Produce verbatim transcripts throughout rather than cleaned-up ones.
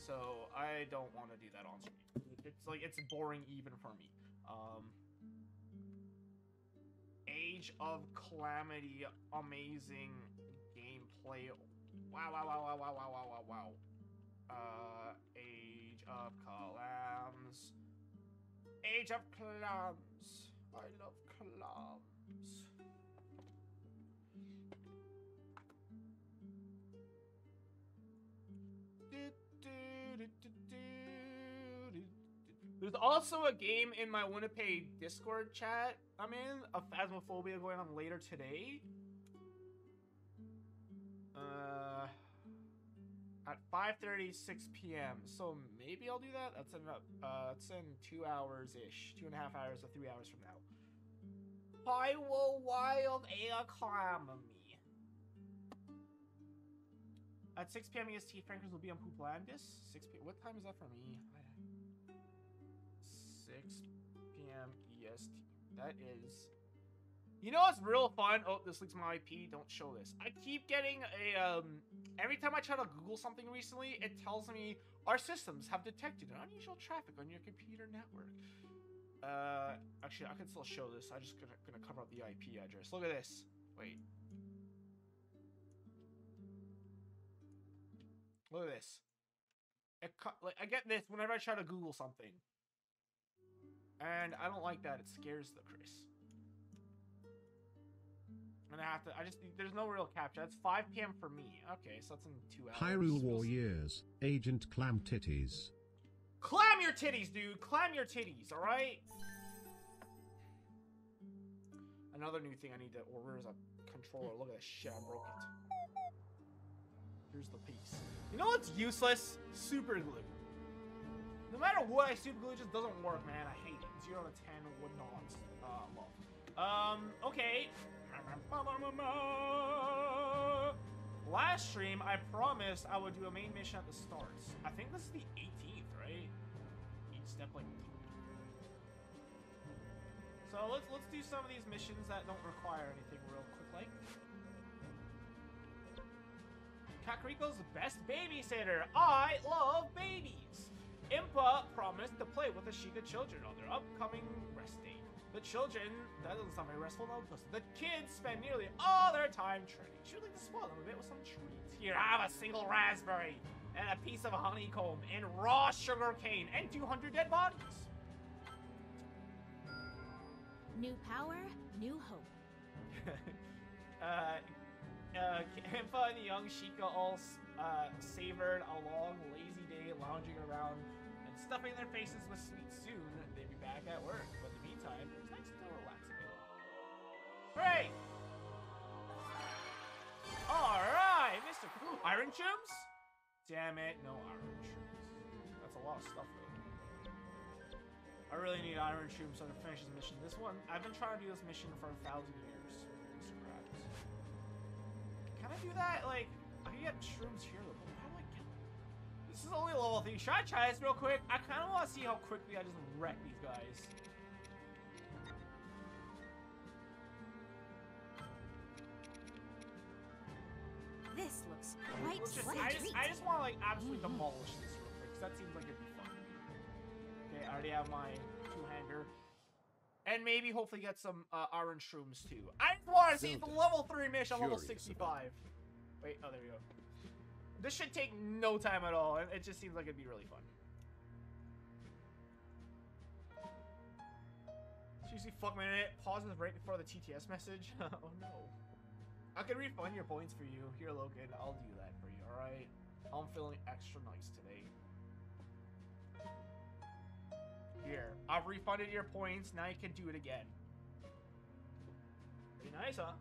so I don't want to do that on stream. It's like it's boring even for me. Um, Age of Calamity, amazing gameplay. Wow, wow, wow, wow, wow, wow, wow, wow, wow. Uh, Age of Clams. Age of Clams. I love Clams. There's also a game in my Winnipeg Discord chat I'm in, of Phasmophobia, going on later today. Uh, at five thirty, six p m So maybe I'll do that. That's in uh, it's in two hours ish, two and a half hours or three hours from now. Hyrule Wild Economy. At six p m E S T, Frankers will be on Pooplandis. six p m What time is that for me? six p m E S T. That is... You know what's real fun? Oh, this leaks my I P. Don't show this. I keep getting a... Um, every time I try to Google something recently, it tells me our systems have detected unusual traffic on your computer network. Uh, actually, I can still show this. I'm just gonna, gonna cover up the I P address. Look at this. Wait. Look at this. It, like, I get this whenever I try to Google something. And I don't like that. It scares the Chris. And I have to, I just, there's no real capture. That's five p m for me. Okay, so that's in two hours. Hyrule Warriors, Agent Clam Titties. Clam your titties, dude. Clam your titties, alright? Another new thing I need to order is a controller. Look at this shit. I broke it. Here's the piece. You know what's useless? Super glue. No matter what I super glue, it just doesn't work, man. I hate it. zero to ten would not uh, love. Um, okay. Last stream, I promised I would do a main mission at the start. I think this is the eighteenth, right? Each step like... So let's let's do some of these missions that don't require anything real quick, like. Kakariko's the best babysitter. I love babies. Impa promised to play with the Sheikah children on their upcoming rest day. The children, that doesn't sound very restful, no, because the kids spend nearly all their time training. She'd like to spoil them a bit with some treats. Here, have a single raspberry, and a piece of honeycomb, and raw sugar cane, and two hundred dead bodies. New power, new hope. uh, uh, Impa and the young Sheikah all uh, savored a long, lazy day lounging around and stuffing their faces with sweets. Soon, they'd be back at work. But in the meantime, it was nice to relax a bit. Hooray! Alright, Mister Ooh, Iron Shrooms? Damn it, no Iron Shrooms. That's a lot of stuff, though. I really need Iron Shrooms so I can finish this mission. This one, I've been trying to do this mission for a thousand years. Mister Krabs. Can I do that? Like, I can get shrooms here, though. But how do I get them? This is only level three. Should I try this real quick? I kind of want to see how quickly I just wreck these guys. This looks quite Just, what a I just, treat. I just want to like absolutely demolish this real quick, because that seems like it'd be fun. Okay, I already have my two-hander. And maybe hopefully get some uh, orange shrooms too. I just want to see the level three mission on level sixty-five. Wait, oh there we go. This should take no time at all. It just seems like it'd be really fun. Seriously, fuck my minute. Pauses right before the T T S message. Oh no. I can refund your points for you. Here, Logan, I'll do that for you, alright? I'm feeling extra nice today. Here, I've refunded your points. Now you can do it again. Pretty nice, huh?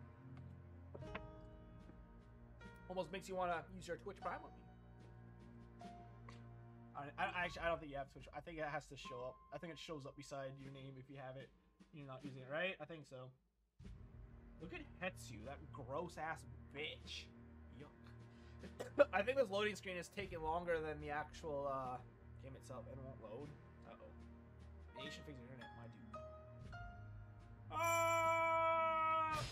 Almost makes you want to use your Twitch Prime with me. I, I, actually, I don't think you have Twitch. I think it has to show up. I think it shows up beside your name if you have it. You're not using it, right? I think so. Look at Hetsu, that gross-ass bitch. Yuck. I think this loading screen is taking longer than the actual uh, game itself. It won't load. Uh-oh. Nation fix your internet, my dude. Ah!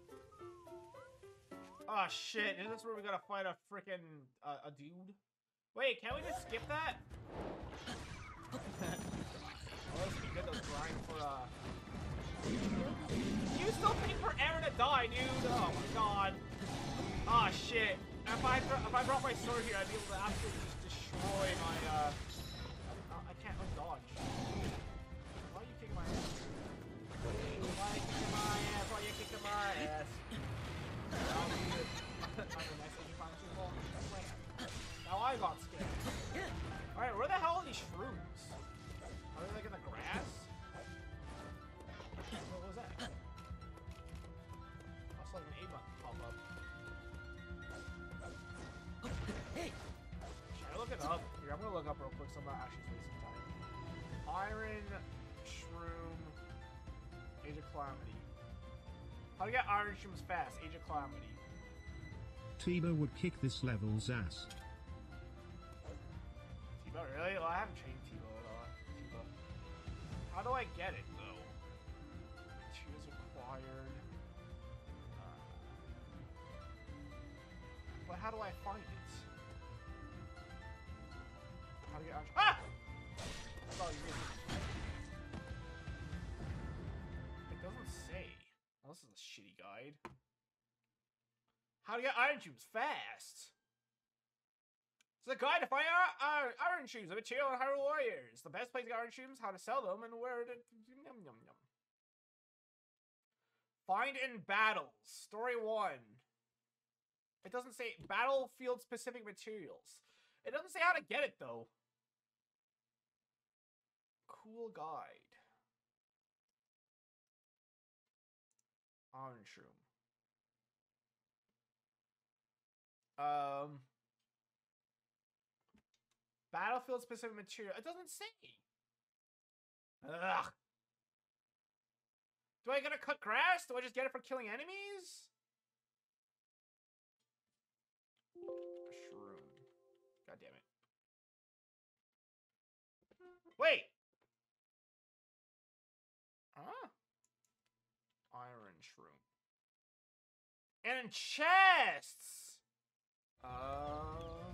Oh, shit. Is this where we gotta fight a freaking uh, a dude? Wait, can't we just skip that? Oh, this would be good, those grind for, uh... You still take forever to die, dude! Oh my god. Ah, oh, shit. If I, if I brought my sword here, I'd be able to absolutely just destroy my, uh... uh I can't dodge. Why are you kicking my ass? Why are you kicking my ass? Why are you kicking my ass? Now I got scared. Alright, where the hell are these shrooms? Are they like in the grass? What was that? I saw like an A button pop up. Should I look it up? Here, I'm gonna look up real quick so I'm not actually wasting time. Iron Shroom Age of Calamity. How to get iron shrooms fast? Age of Calamity. Tiba would kick this level's ass. Tiba, really? Well, I haven't trained Tiba at all. Tiba. How do I get it, though? Choose acquired. Uh, but how do I find it? How to get iron? Ah! That's all you need. It doesn't say. Oh, this is a shitty guide. How to get iron tubes fast. It's a guide to find iron, iron tubes, a material in Hyrule Warriors. The best place to get iron tubes, how to sell them, and where to... Yum, yum, yum. Find in battles. Story one. It doesn't say battlefield specific materials. It doesn't say how to get it, though. Cool guide. Iron shroom. Um, battlefield specific material. It doesn't say. Ugh. Do I gotta cut grass? Do I just get it for killing enemies? Shroom. God damn it. Wait. Huh? Iron shroom. And chests. Uh,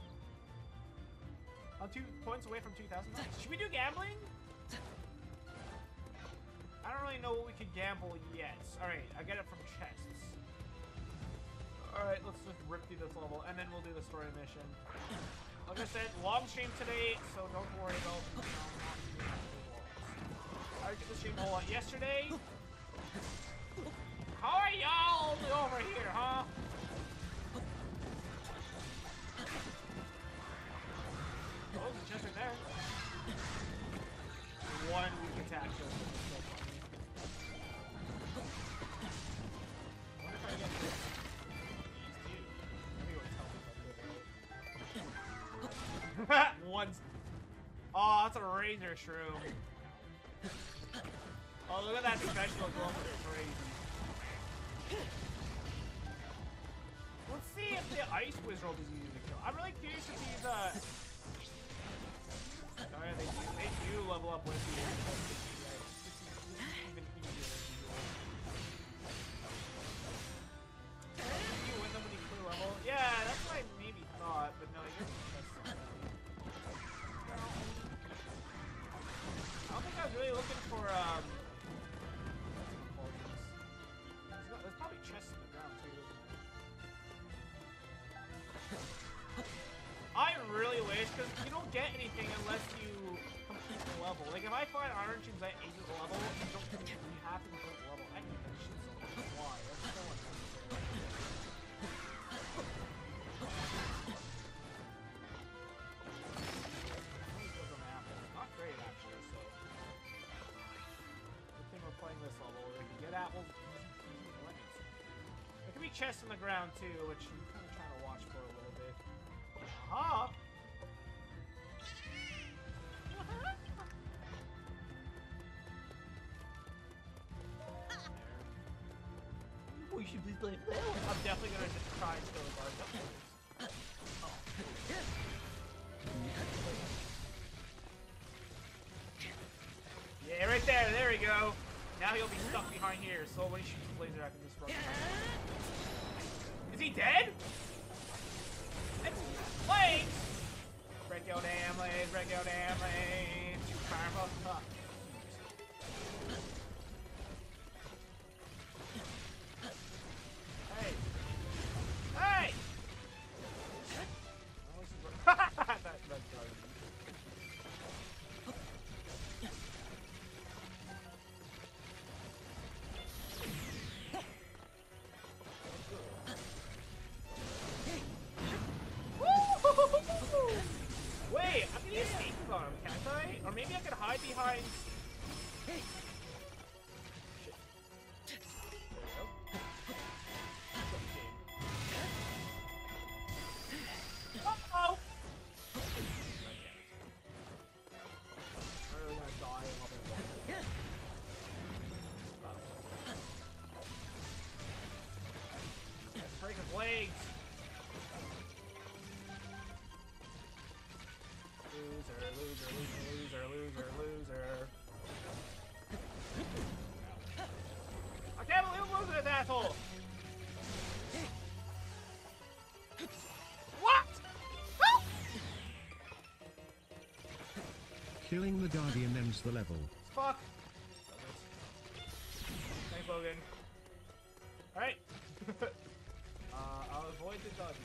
I'm two points away from two thousand. Should we do gambling? I don't really know what we could gamble yet. Alright, I get it from chests. Alright, let's just rip through this level, and then we'll do the story mission. Like I said, long stream today, so don't worry about, you know, not doing I did the stream a whole lot yesterday. How are y'all over here, huh? Oh, there's a chest right there. One weak attack just so funny. What if I get this? These two. Let me go tell them. One's. Oh, that's a razor shroom. Oh, look at that special glove. It's crazy. Let's see if the ice wizard is easy to kill. I'm really curious if these, uh... Oh yeah, they do, they do level up with you. This is even easier than usual. Do you win them when you clear level? Yeah, that's what I maybe thought, but no, you're just... I don't think I was really looking for, um... There's probably chests in the ground, too. I really wish, because you don't get anything unless you complete the level. Like, if I find iron tubes at eight of the level, you don't you have to complete the level. I hate that shit so much. Why? That's so unnecessary. Not great, actually, so... Good thing we're playing this level. We can get apples. There could be chests in the ground, too, which I'm kind of trying to watch for a little bit. Aha! We should be playing that one. I'm definitely gonna just try and steal the guard. Oh. Yeah, right there. There we go. Now he'll be stuck behind here, so when he shoots his laser, I can just run behind him. Is he dead? It's flames! regular damage. Powerful. Huh. Hey! Hey! that, that's garbage. Wait, I can use sneakers on him, can't I? Or maybe I could hide behind. Shit. Uh-oh! I'm really gonna die and I'll be blind. Let's break his legs! Loser, loser, loser, loser, loser. I can't believe I'm losing this asshole! What? Help! Killing the Guardian ends the level. Fuck. Thanks, Logan. Alright. uh, I'll avoid the doggy.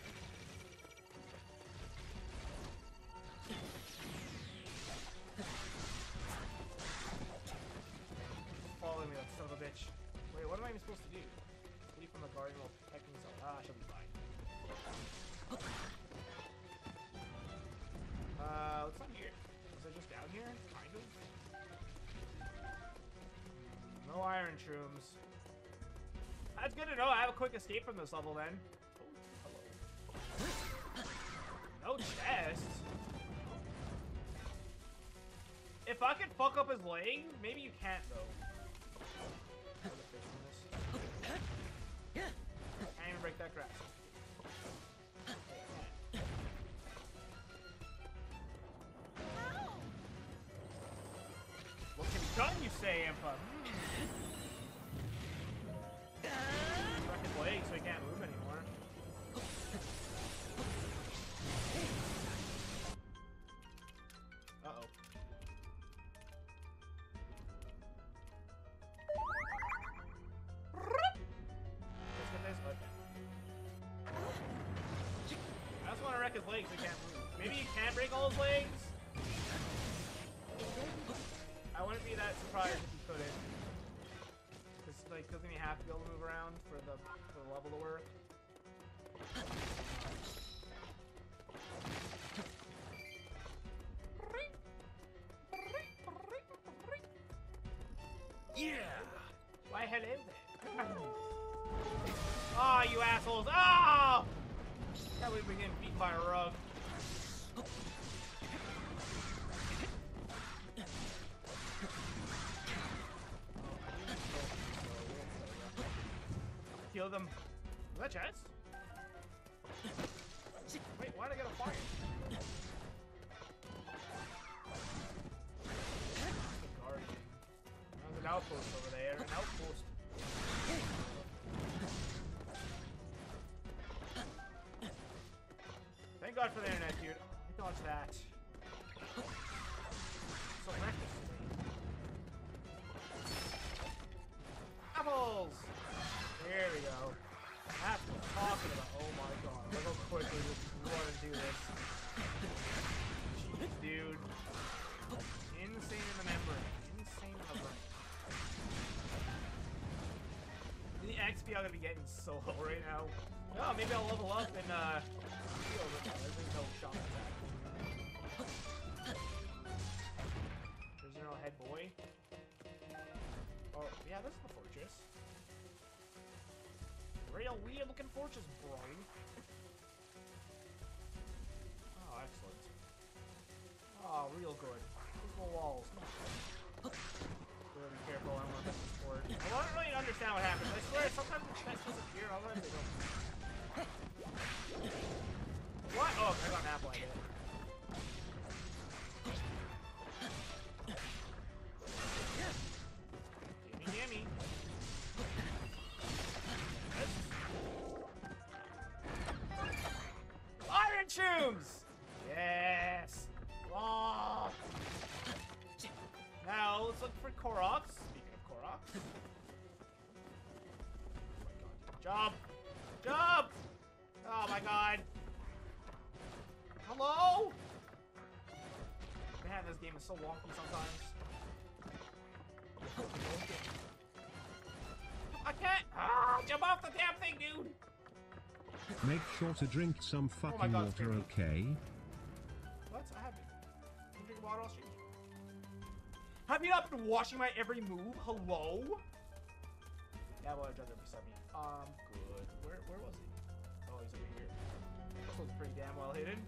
Following me, that son of a bitch. Wait, what am I even supposed to do? Flee from the Guardian while protecting himself. Ah, she'll be fine. Uh, what's on here? Was I just down here? Kind of. No iron shrooms. That's good to know. I have a quick escape from this level then. Oh, hello. No chest. If I could fuck up his leg, maybe you can't though. Can't even break that grass. What can be done, you say, Impa? Break his leg so he can't move anymore. Uh-oh. Let's get this. Okay. I just want to wreck his legs so he can't move. Maybe you can't break all his legs? I wouldn't be that surprised if you couldn't. Cause like, doesn't he have to be able to move around for the for the level to work? Yeah. Why hello there. Ah, oh, you assholes! Ah! Oh! Can't believe we're getting beaten by a rug. Kill them. Is that chest? Wait, why'd I get a fire? The Guardian. There's an outpost over there. An outpost. Thank God for the internet, dude. Dodge that. So reckless. Apples! There we go. That's what I'm talking about. Oh my god. Look how quickly we want to do this. Jeez, dude. Insane in the membrane. Insane in the brain. The X P I'm gonna be getting so low right now. Oh, maybe I'll level up and uh heal over there. There's no shot attack. There's no head boy. Oh, yeah, this is the fortress. Real weird looking fortress, bro. Oh, excellent. Oh, real good. Look at the walls. Really be careful, I don't want to miss the sport. I don't really understand what happens. I swear, sometimes the chests disappear, otherwise they don't. What? Oh, I got an apple, I get it. Gimme, gimme. Iron shrooms! Yes! Long looking for Koroks. Speaking of Koroks. Oh my god. Jump! Jump! Oh my god. Hello? Man, this game is so wonky sometimes. I can't! Ah, jump off the damn thing, dude! Make sure to drink some fucking God, water, okay? What? I haven't. You drink water all stream? Have you not been watching my every move? Hello? Yeah, well, I tried to beside me. Um, good. Where, where was he? Oh, he's over here. This one's pretty damn well hidden.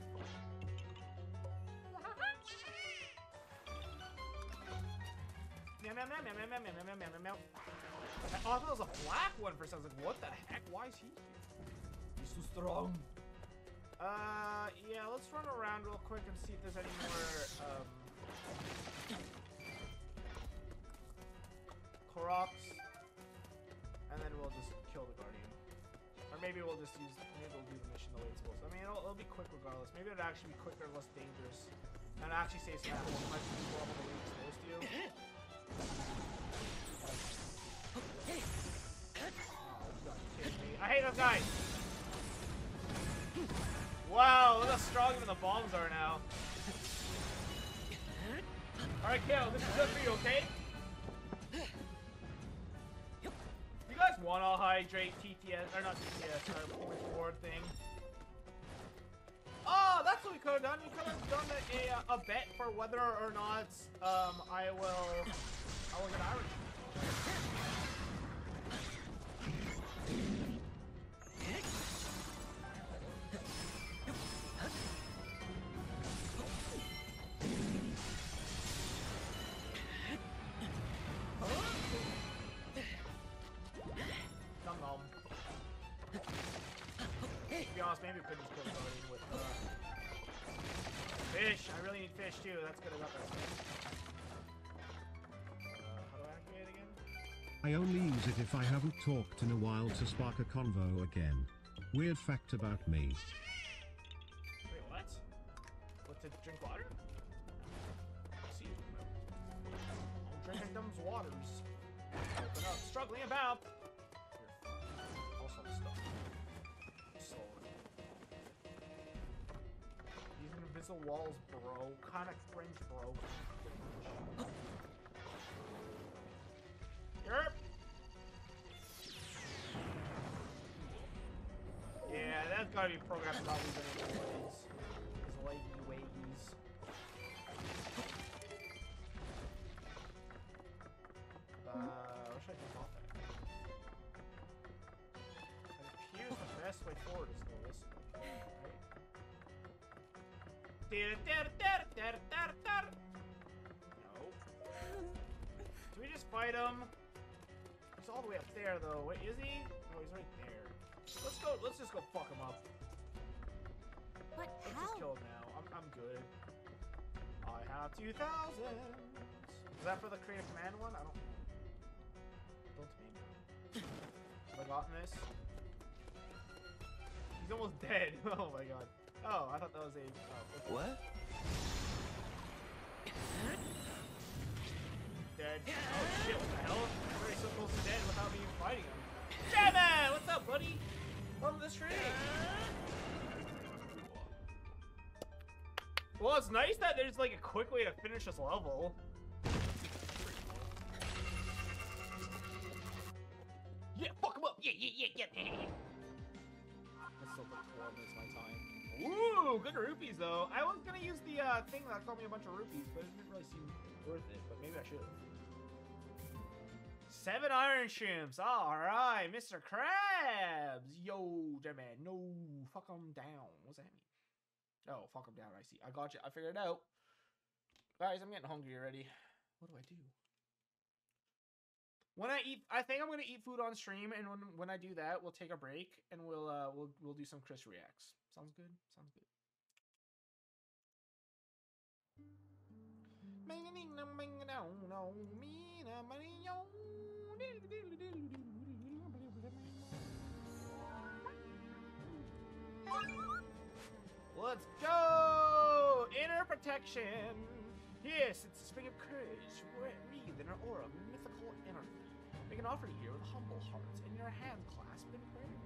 Meow, meow, meow, meow, meow, meow, meow, meow, meow, meow. Oh, I thought it was a black one for some. I was like, what the heck? Why is he here? He's so strong. Uh, yeah, let's run around real quick and see if there's any more, um... Koroks. And then we'll just kill the Guardian. Or maybe we'll just use, maybe we'll do the mission the way it's supposed to. I mean, it'll, it'll be quick regardless. Maybe it'll actually be quicker and less dangerous. And it'll actually save some ammo. It might be more the way it's supposed to. Oh, you gotta be kidding me. I hate those guys! Wow, look how strong even the bombs are now. Alright, Kale, this is good for you, okay? You guys want to hydrate T T S, or not T T S, our point forward thing? Oh, that's what we could have done. We could have done a, a, a bet for whether or not um, I will, I will get Irish. Maybe we could just kill the Guardian with uh, fish. I really need fish too. That's good. I got that. Uh, how do I activate it again? I only use it if I haven't talked in a while to spark a convo again. Weird fact about me. Wait, what? What, to drink water? I see you. I'm drinking them waters. Open up. Struggling about. Also stuck. Invisible walls, bro. Kinda cringe, bro. Yerp. Yeah, that's gotta be programmed to not lose any ways. His leggy ways. Uh, where should I jump off at? It appears the best way forward is to go this way. No. Do we just fight him? He's all the way up there, though. Wait, is he? No, he's right there. Let's go. Let's just go fuck him up. But Let's how? just kill him now. I'm, I'm good. I have two thousand. Is that for the creative command one? I don't. Don't me. Have I gotten this? He's almost dead. Oh my god. Oh, I thought that was a... Oh, what? Dead. Oh shit, what the hell? I'm already so close to dead without me even fighting him. Damn it! What's up, buddy? Welcome to the stream. Well, it's nice that there's like a quick way to finish this level. Yeah, fuck him up! Yeah, yeah, yeah, yeah! That's still like twelve minutes of my time. Ooh, good rupees though. I was gonna use the uh, thing that got me a bunch of rupees, but it didn't really seem worth it. But maybe I should. Seven iron shrimps. All right, Mister Krabs. Yo, J-Man. No, fuck them down. What's that mean? Oh, fuck them down. I see. I got you. I figured it out. Guys, I'm getting hungry already. What do I do? When I eat, I think I'm gonna eat food on stream, and when when I do that, we'll take a break and we'll uh we'll we'll do some Chris reacts. Sounds good. Sounds good. Let's go! Inner protection. Yes, it's a spring of courage. Breathe in an aura of mythical energy. Make an offering here with humble hearts and your hand clasped in prayer.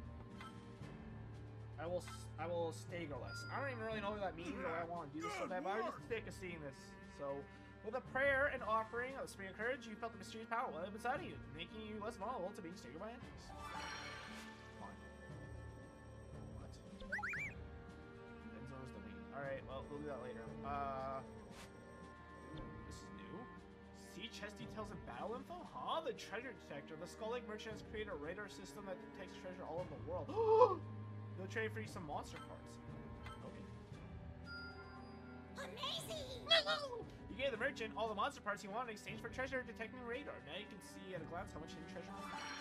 I will, I will staggerless. I don't even really know what that means or I want to do this so bad, but I'm just sick of seeing this. So, with a prayer and offering of the spring of courage, you felt the mysterious power well up inside of you, making you less vulnerable to being staggered by enemies. Come on. What? Enzo's domain. Alright, well, we'll do that later. Uh, this is new. See chest details and battle info? Huh? The treasure detector. The Skull Lake merchant has created a radar system that detects treasure all over the world. They'll trade for you some monster parts. Okay. Amazing! You gave the merchant all the monster parts he wanted in exchange for treasure detecting radar. Now you can see at a glance how much hidden treasure you have.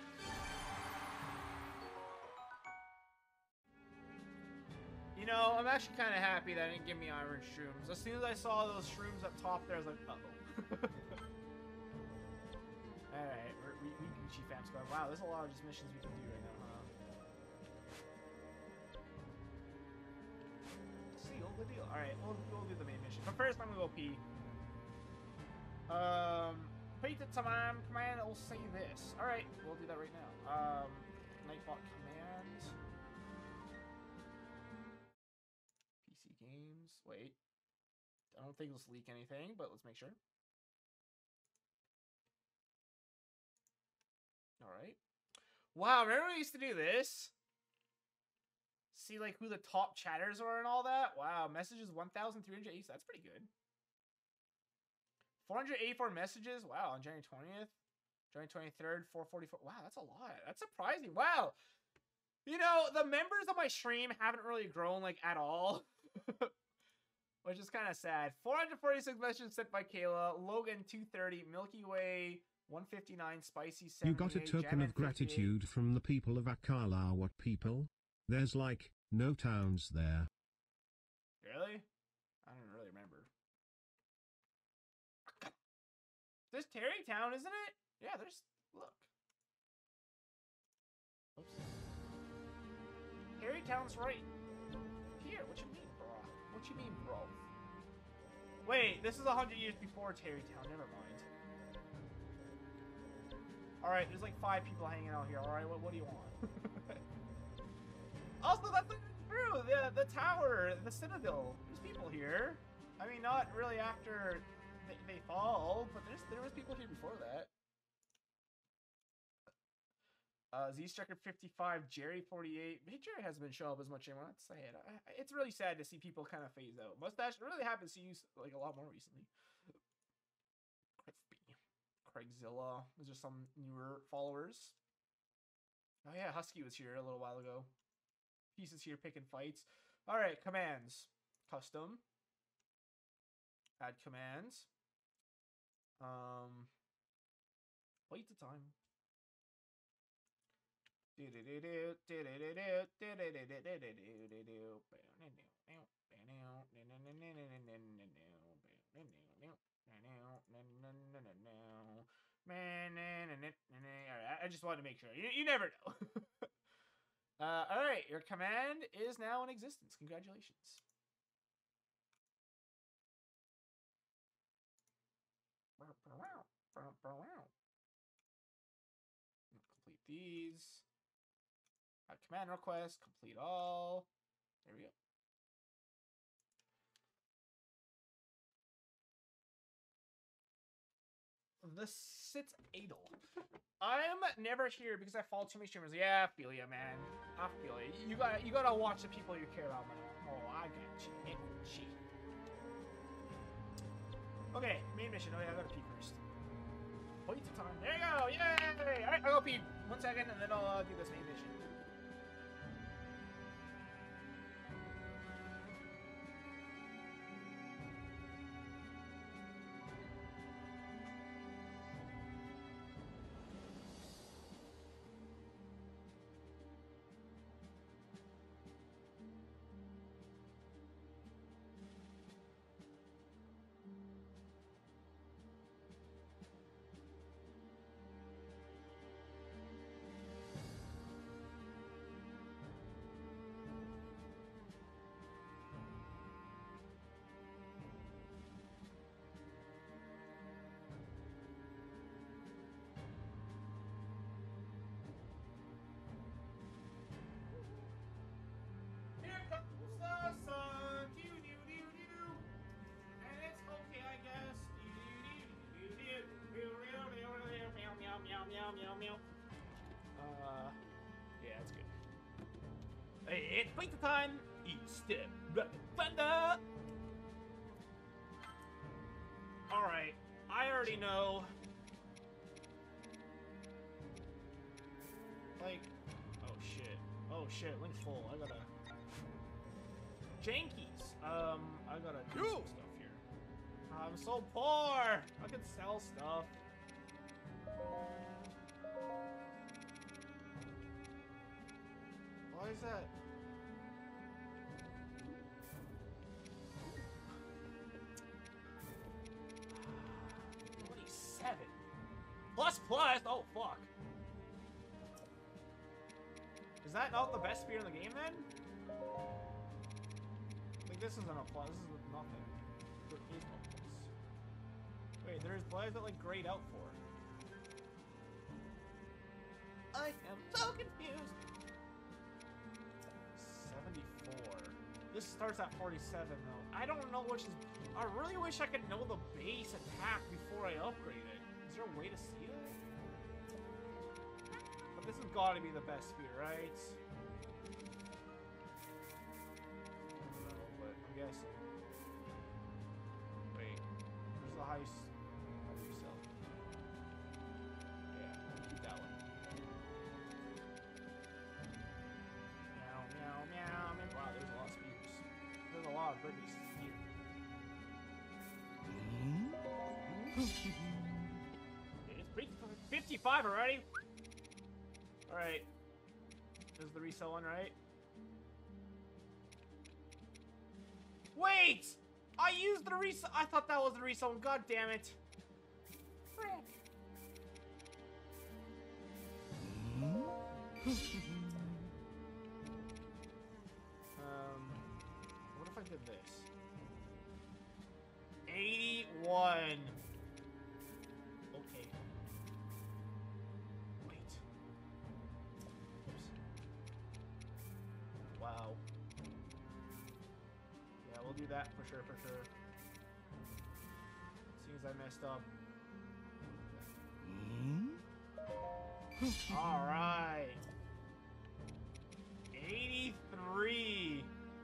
You know, I'm actually kind of happy that it didn't give me iron shrooms. As soon as I saw those shrooms up top there, I was like, uh-oh. Alright, we, we Gucci fam squad. Wow, there's a lot of just missions we can do right now, huh? Seal the deal. Alright, we'll, we'll do the main mission. But first, I'm gonna go pee. Um, Pizza time command will say this. Alright, we'll do that right now. Um, Nightbot command. P C games. Wait. I don't think let's leak anything, but let's make sure. Alright. Wow, remember we used to do this? See, like, who the top chatters are and all that? Wow, messages one thousand three hundred eighty. That's pretty good. four hundred eighty-four messages. Wow, on January twentieth. January twenty-third, four forty-four. Wow, that's a lot. That's surprising. Wow. You know, the members of my stream haven't really grown, like, at all. Which is kind of sad. four hundred forty-six messages sent by Kayla. Logan, two thirty. Milky Way, one fifty-nine. Spicy, seventy-eight. You got a token of gratitude from the people of Akala. What people? There's like no towns there. Really? I don't really remember. There's Terrytown, isn't it? Yeah, there's... Look. Oops. Terrytown's right here. What you mean, bro? What you mean, bro? Wait, this is a hundred years before Terrytown. Never mind. Alright, there's like five people hanging out here. Alright, what, what do you want? Also, that's true. The, the tower, the Citadel. There's people here. I mean, not really after... They, they fall, but there's there was people here before that. Uh, Z-Striker fifty-five, Jerry forty-eight. Hey, Jerry hasn't been showing up as much anymore. That's sad. I, it's really sad to see people kind of phase out. Mustache, really happy to see you like a lot more recently. Craigzilla. Those are some newer followers. Oh yeah, Husky was here a little while ago. Pieces here picking fights. All right, commands. Custom. Add commands. Um, wait the time. I just wanted to make sure. You, you never know. uh, all right, your command is now in existence. Congratulations. Complete these. Add command request. Complete all. There we go. The sits idle. I'm never here because I follow too many streamers. Yeah, I feel ya, man. I feel ya. You gotta, you gotta watch the people you care about, man. Oh, I got you. Gee. Okay, main mission. Oh yeah, I gotta pee first. Wait the time. There you go. Yay! All right, I'll go pee. One second, and then I'll uh, do this main mission. Wait the time. Eat step. Rapid thunder. Alright. I already know. Like. Oh shit. Oh shit. Link's full. I gotta. Jankies. Um, I gotta do some stuff here. I'm so poor. I could sell stuff. Why is that? twenty-seven. Plus plus? Oh, fuck. Is that not the best spear in the game, then? Like, this isn't a plus. This is nothing. There is no plus. Wait, there's why is that, like, grayed out for? I am so confused. seventy-four. This starts at forty-seven, though. I don't know which is... I really wish I could know the base attack before I upgrade it. Is there a way to see that? But this has got to be the best spear, right? I don't know, but I'm guessing. Wait. Where's the highest... How do you sell? Yeah, I'll keep that one. Meow, meow, meow, meow. Wow, there's a lot of spears. There's a lot of Britney spears. It's pretty fifty-five already. All right. This is the resell one, right? Wait! I used the resell. I thought that was the resell one. God damn it. Frick. um, what if I did this? eighty-one. Okay. Wait. Oops. Wow. Yeah, we'll do that for sure, for sure. Seeing as I messed up. All right. eighty-three.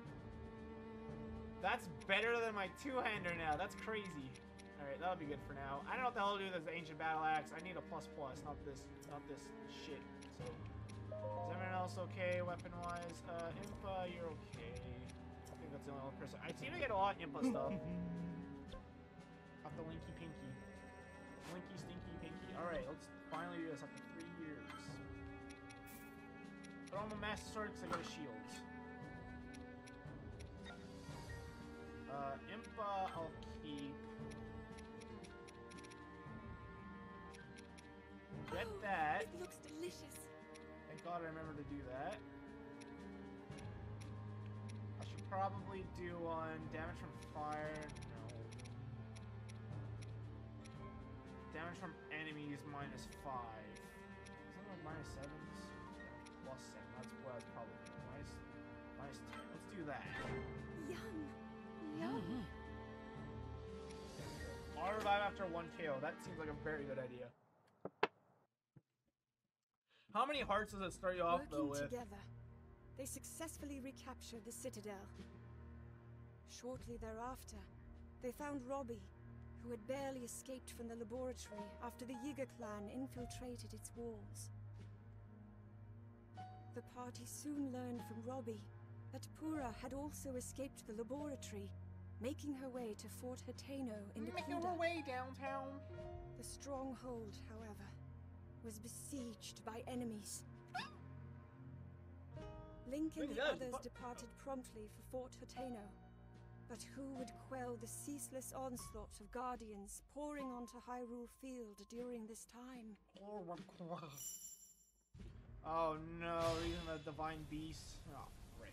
That's better than my two-hander now. That's crazy. All right, that'll be good for now. I don't know what the hell to do with this ancient battle axe. I need a plus plus, not this, not this shit. So, is everyone else okay weapon-wise? Uh, Impa, you're okay. I think that's the only person. I seem to get a lot of Impa stuff. Off the Linky Pinky. Linky Stinky Pinky. All right, let's finally do this after three years. Put on the Master Sword because I got a shield. Uh, Impa, I'll keep. Get that. It looks delicious. Thank God I remember to do that. I should probably do one damage from fire. No. Damage from enemies minus five. Isn't it like minus sevens? Yeah, plus seven. That's what I was probably doing. Minus, minus ten. Let's do that. Yum. Yum. I'll revive after one K O. That seems like a very good idea. How many hearts does it start you off Working though with? together, they successfully recaptured the citadel. Shortly thereafter, they found Robbie, who had barely escaped from the laboratory after the Yiga clan infiltrated its walls. The party soon learned from Robbie that Pura had also escaped the laboratory, making her way to Fort Hateno in the Making her way downtown. The stronghold, however, was besieged by enemies. Link and the others departed promptly for Fort Hateno. But who would quell the ceaseless onslaught of guardians pouring onto Hyrule Field during this time? Oh no, even the divine beast. Oh, frick.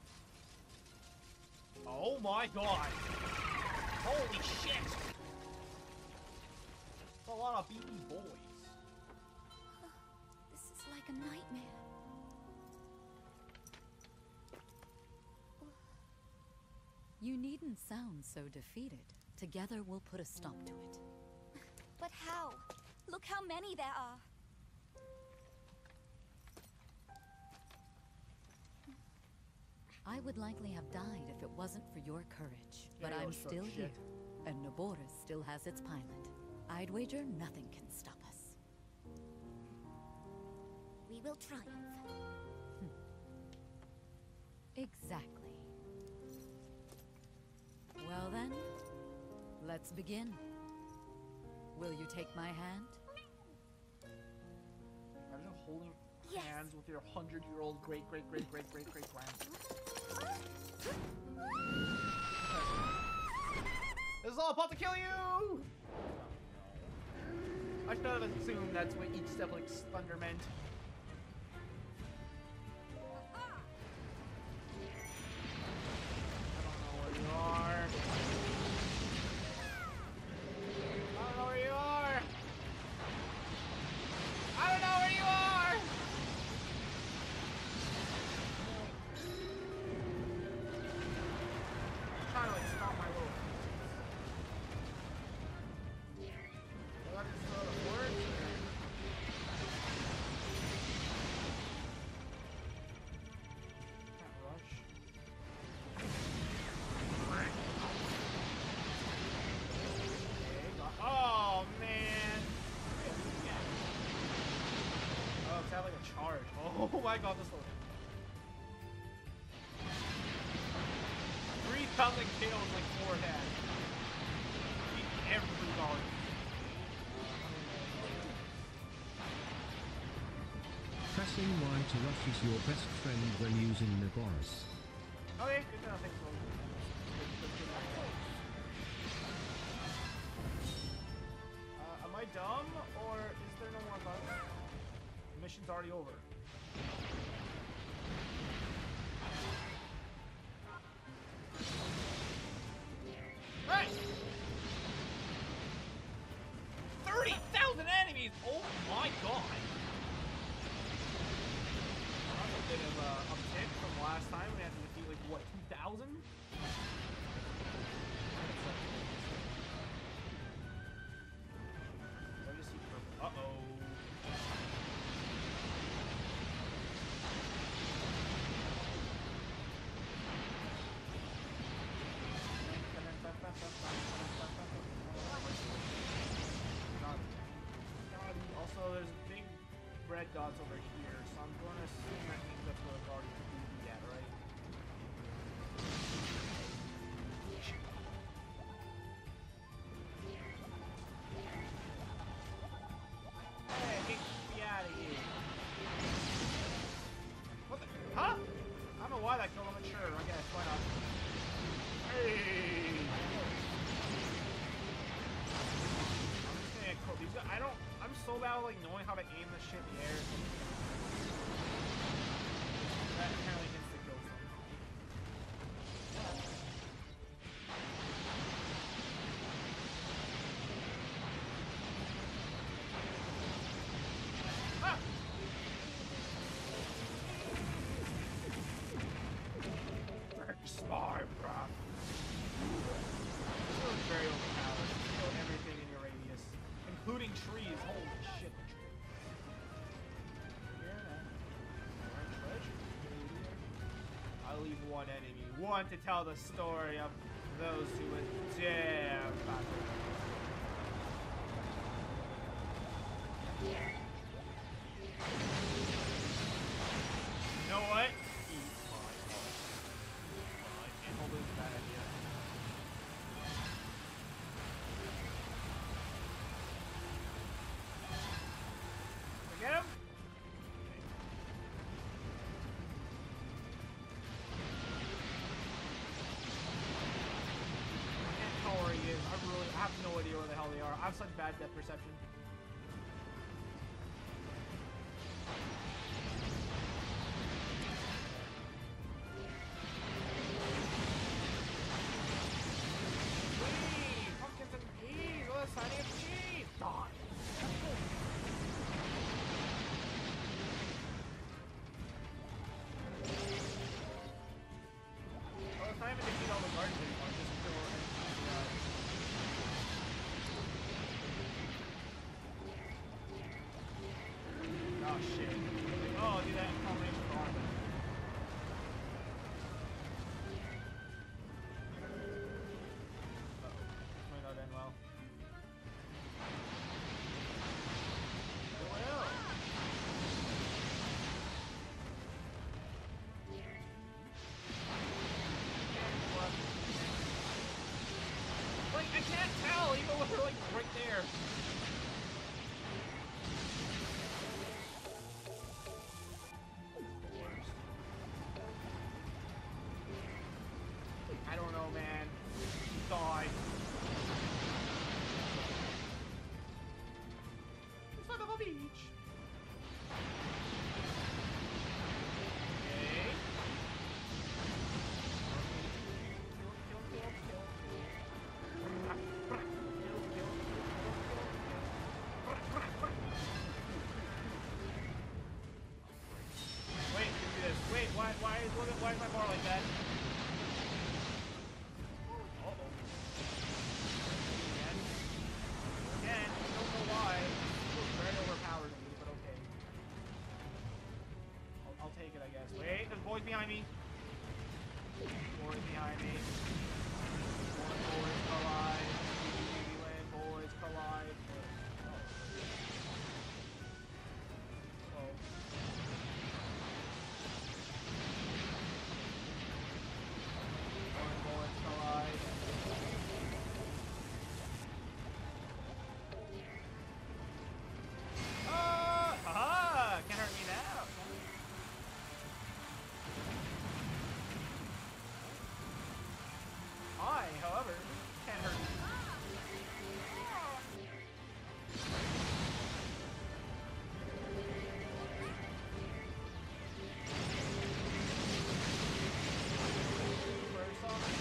Oh my god! Holy shit! That's a lot of baby boys. This is like a nightmare. You needn't sound so defeated. Together we'll put a stop to it. But how? Look how many there are. I would likely have died if it wasn't for your courage. Yeah, But you I'm little short still shit. here, and Naboris still has its pilot. I'd wager nothing can stop us. We will triumph. Exactly. Well then, let's begin. Will you take my hand? Imagine holding Yes. hands with your hundred-year-old great, great, great, great, great, great grandson. This is all about to kill you! I should have assumed that's what each step like thunder meant. I don't know where you are. I don't know where you are. I don't know where you are. I'm trying to like stop my little. Do I just throw the boards or? Can't rush. Okay, got- oh man! Oh, it's had like a charge. Oh my god, this one. Three thousand kills like four attacks. Beat every guard. Pressing Y to rush is your best friend when using Naboris. Okay, good to know. Thanks, Logan. Uh, am I dumb, or is there no more buttons? The mission's already over. Right! thirty thousand enemies! Oh my god! That's a bit of a uptick from last time. We had to defeat, like, what, two thousand? I just see purple. Uh-oh. God. God. Also, there's big red dots over here, so I'm going to assume that means that's where the guard could be at, right? Hey, get me out of here. What the? Huh? I don't know why that killed him, but sure, I guess. Why not? Hey! I'm just gonna get cool. These guys, I don't. I'm so bad at like knowing how to aim this shit in the air. That apparently insta kills them. Ah! Very smart, bruh. This one's very overpowered. Kill everything in your radius, including trees. Holy shit, the tree. Here, man. Orange treasure. I'll leave one enemy, one to tell the story of those who would dare battle. You know what? Eat my heart. I can't hold this bad idea. Get him? I can't tell where he is. I really I have no idea where the hell they are. I have such bad depth perception. Whee! Pumpkins and peas! Oh, that's signing of cheese! Die! Oh, it's not even defeat all the gardens anymore, just kill everything. Oh shit. Like, oh, I'll do that in combination with armor. even when they're like right there. I don't know, man. Die. It's not a beach. Okay. Wait, do this. Wait, why, why is, look at, why is my bar like that? Uh-oh. Again. Again, I don't know why. It feels very overpowered to me, but okay. I'll, I'll take it, I guess. Wait, there's boys behind me. Boys behind me. Boys collide. Land boys collide. Oh. Oh. Boys collide. Ah! Aha! Can't hurt me now. I, however, can't hurt me. Where's all my-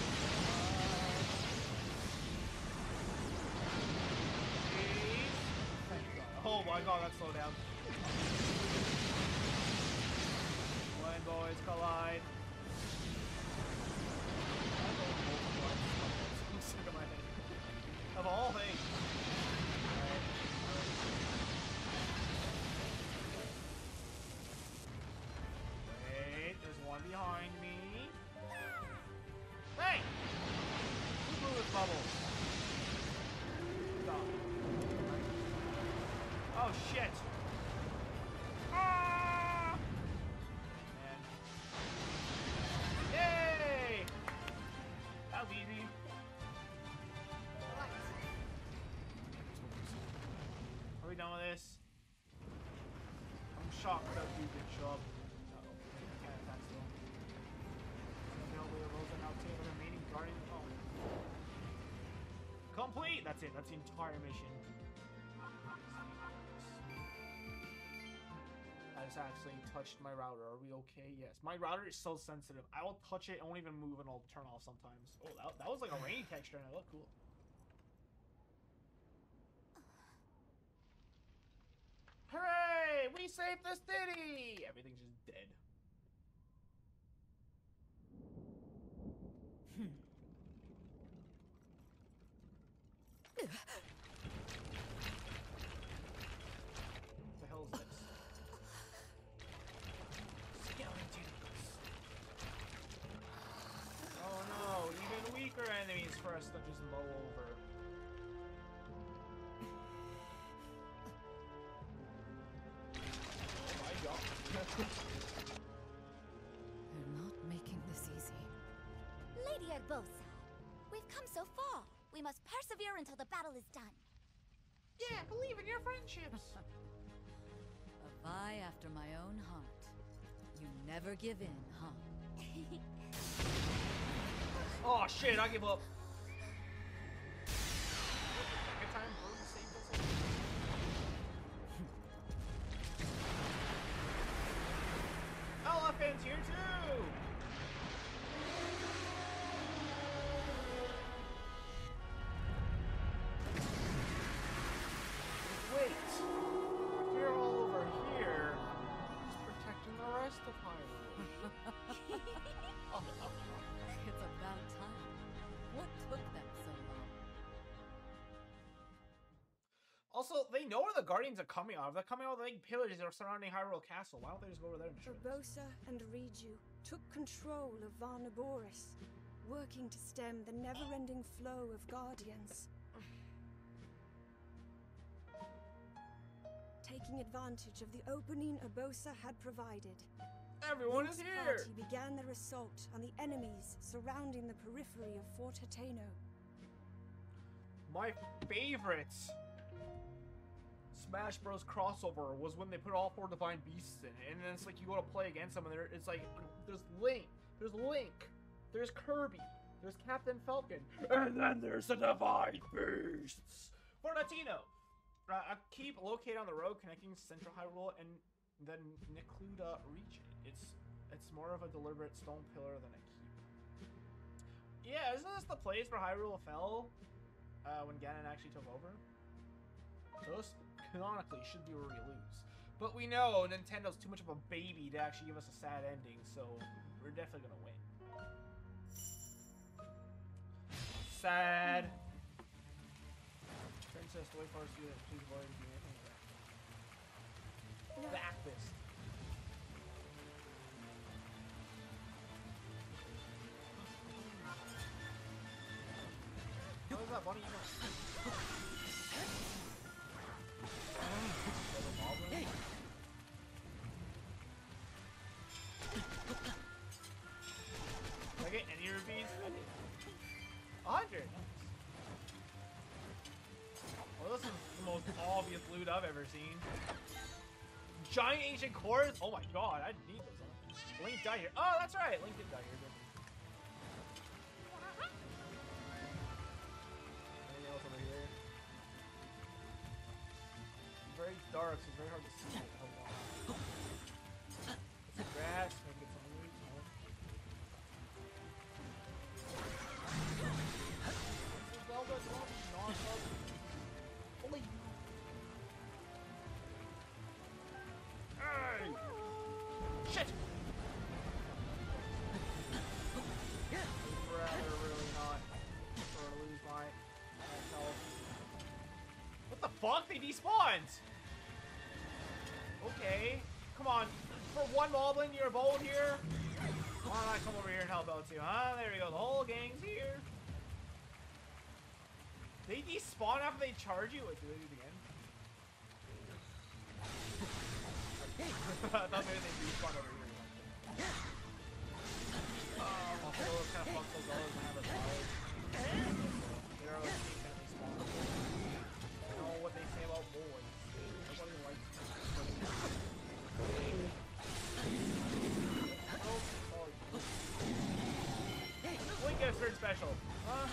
Please? Thank God. Oh my God, that slowed down. When boys collide. Stuck in my head. Of all things. Alright. Wait, there's one behind me. Hey! Who blew this bubble? Stop. Oh shit! Ah! Man. Yay! That was easy. Are we done with this? I'm shocked that you did show up. Uh-oh. I can't attack still. Available rolls are now two of the remaining guardian. Oh. Complete! That's it. That's the entire mission. I just actually touched my router. Are we okay? Yes. My router is so sensitive. I will touch it, it won't even move, and I'll turn off sometimes. Oh, that, that was like a rainy texture, and it looked cool. Hooray! We saved the city! Everything's just dead. What the hell is this? Skeletons. Oh no, even weaker enemies for us to just mow over. Oh my God. They're not making this easy. Lady Urbosa, we've come so far. We must persevere until the battle is done. Yeah, believe in your friendships. A vie after my own heart. You never give in, huh? Oh shit, I give up. Second time Bird saved us. Elephant's here too! Wait, if you're all over here, who's protecting the rest of Hyrule? It's about time. What took them so long? Also, they know where the Guardians are coming out of. They're coming out of the big pillars that are surrounding Hyrule Castle. Why don't they just go over there and destroy them? Urbosa and Riju took control of Varnaboris, working to stem the never-ending flow of Guardians. Taking advantage of the opening Urbosa had provided, Everyone is Link's here! party began their assault on the enemies surrounding the periphery of Fort Hateno. My favorite Smash Bros. Crossover was when they put all four Divine Beasts in it, and then it's like you go to play against them, and there, it's like there's Link, there's Link, there's Kirby, there's Captain Falcon, and then there's the Divine Beasts. For Latino, uh, a keep located on the road connecting Central Hyrule and the Necluda region. It's it's more of a deliberate stone pillar than a keep. Yeah, isn't this the place where Hyrule fell uh, when Ganon actually took over? So this canonically should be where we lose. But we know Nintendo's too much of a baby to actually give us a sad ending, so we're definitely gonna win. Sad. Princess, the way far as you please avoid doing anything back. Back this. What is that bunny? You know? Did I get any rupees? I did. A hundred. Well, this is the most obvious loot I've ever seen. Giant ancient cores? Oh my god, I need those. Link died here. Oh, that's right. Link did die here, didn't he? Anything else over here? It's very dark, so it's very hard to see it. Hold on. Some grass, maybe get some loot. Holy. Hey! Shit! I'd rather really not or lose my health. What the fuck? They despawned! Okay. Come on. For one moblin, you're bold here. Why don't I come over here and help out too, huh? There we go. The whole gang's here. They despawn after they charge you? Wait, do they do it again? I thought maybe they despawn over here. Oh, I'll kind of fuck those others and have a power. They're like kind of despawn. You know what they say about boys. Nobody likes them. Oh, sorry. Link gets third special. Huh?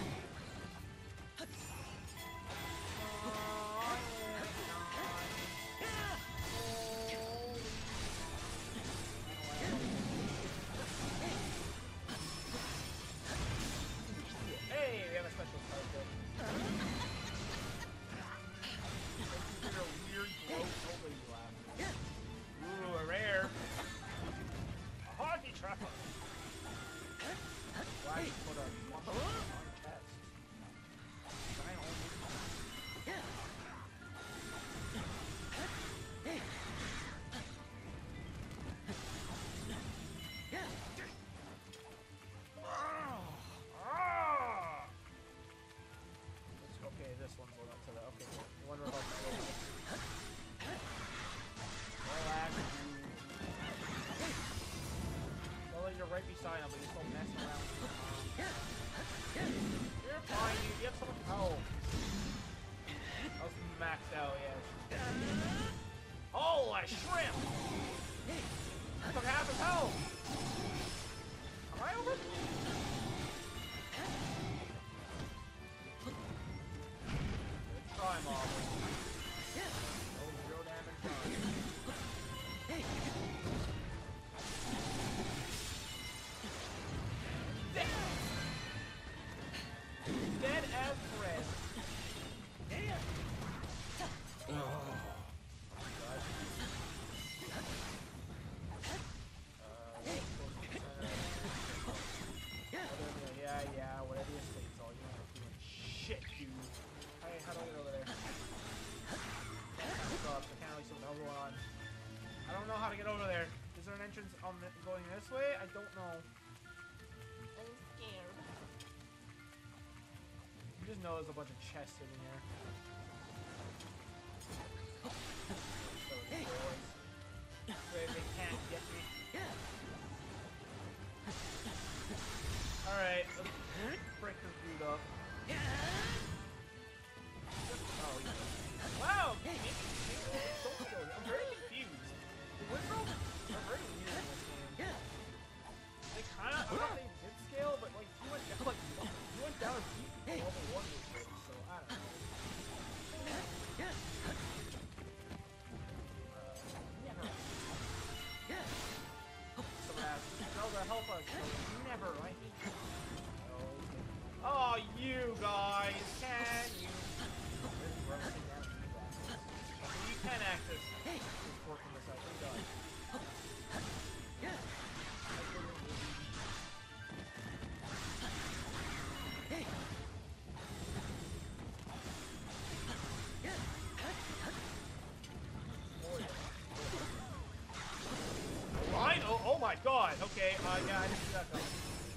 Right beside him, but you're still messing around. You're fine, you, you have so much health. I was maxed out, yeah. Oh, a shrimp! I took half his health! Am I over? Good try, Mom. Oh, zero damage. Dead as bread. Damn. Oh. Yeah, yeah, whatever you say, it's all you want to do. Shit, dude. Hey, how do I get over there? Sucks. I can't really see what the hell's going on. I don't know how to get over there. Is there an entrance on the, going this way? I don't know. I'm scared. You just know there's a bunch of chests in here. So the boys. Wait, they can't get me. Alright, let's break this dude up. you guys? Can you? You can access this port from this side. Thank God. Rhino? Oh my God. Okay. Uh, yeah, I didn't see that coming.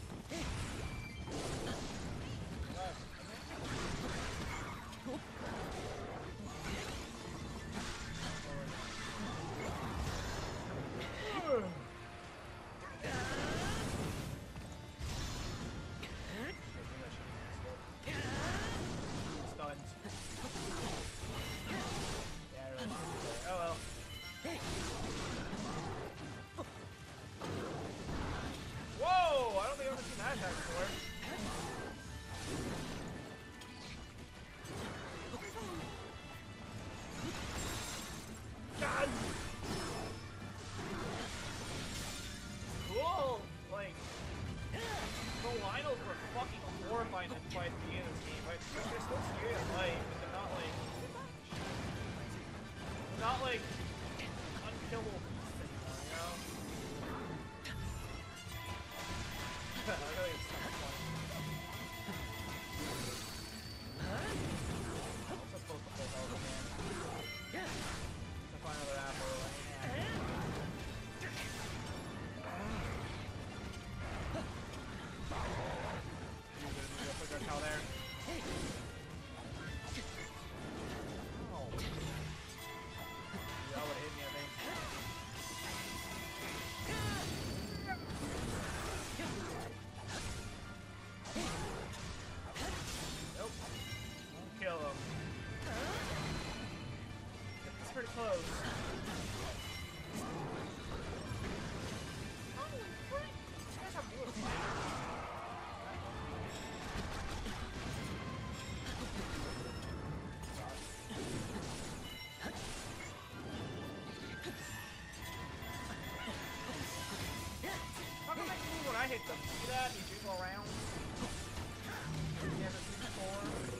Close. How come I can move when I hit them? See that? You jiggle around. Yeah, that's before.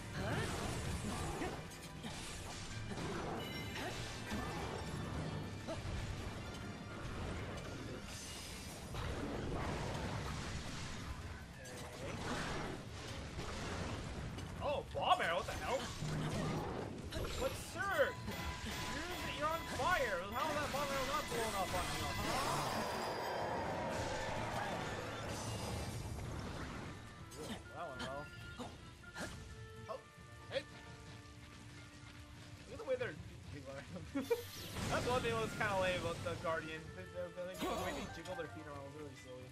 That's one thing that was kind of lame about the Guardian. The, the, the, the way they jiggle their feet around was really silly.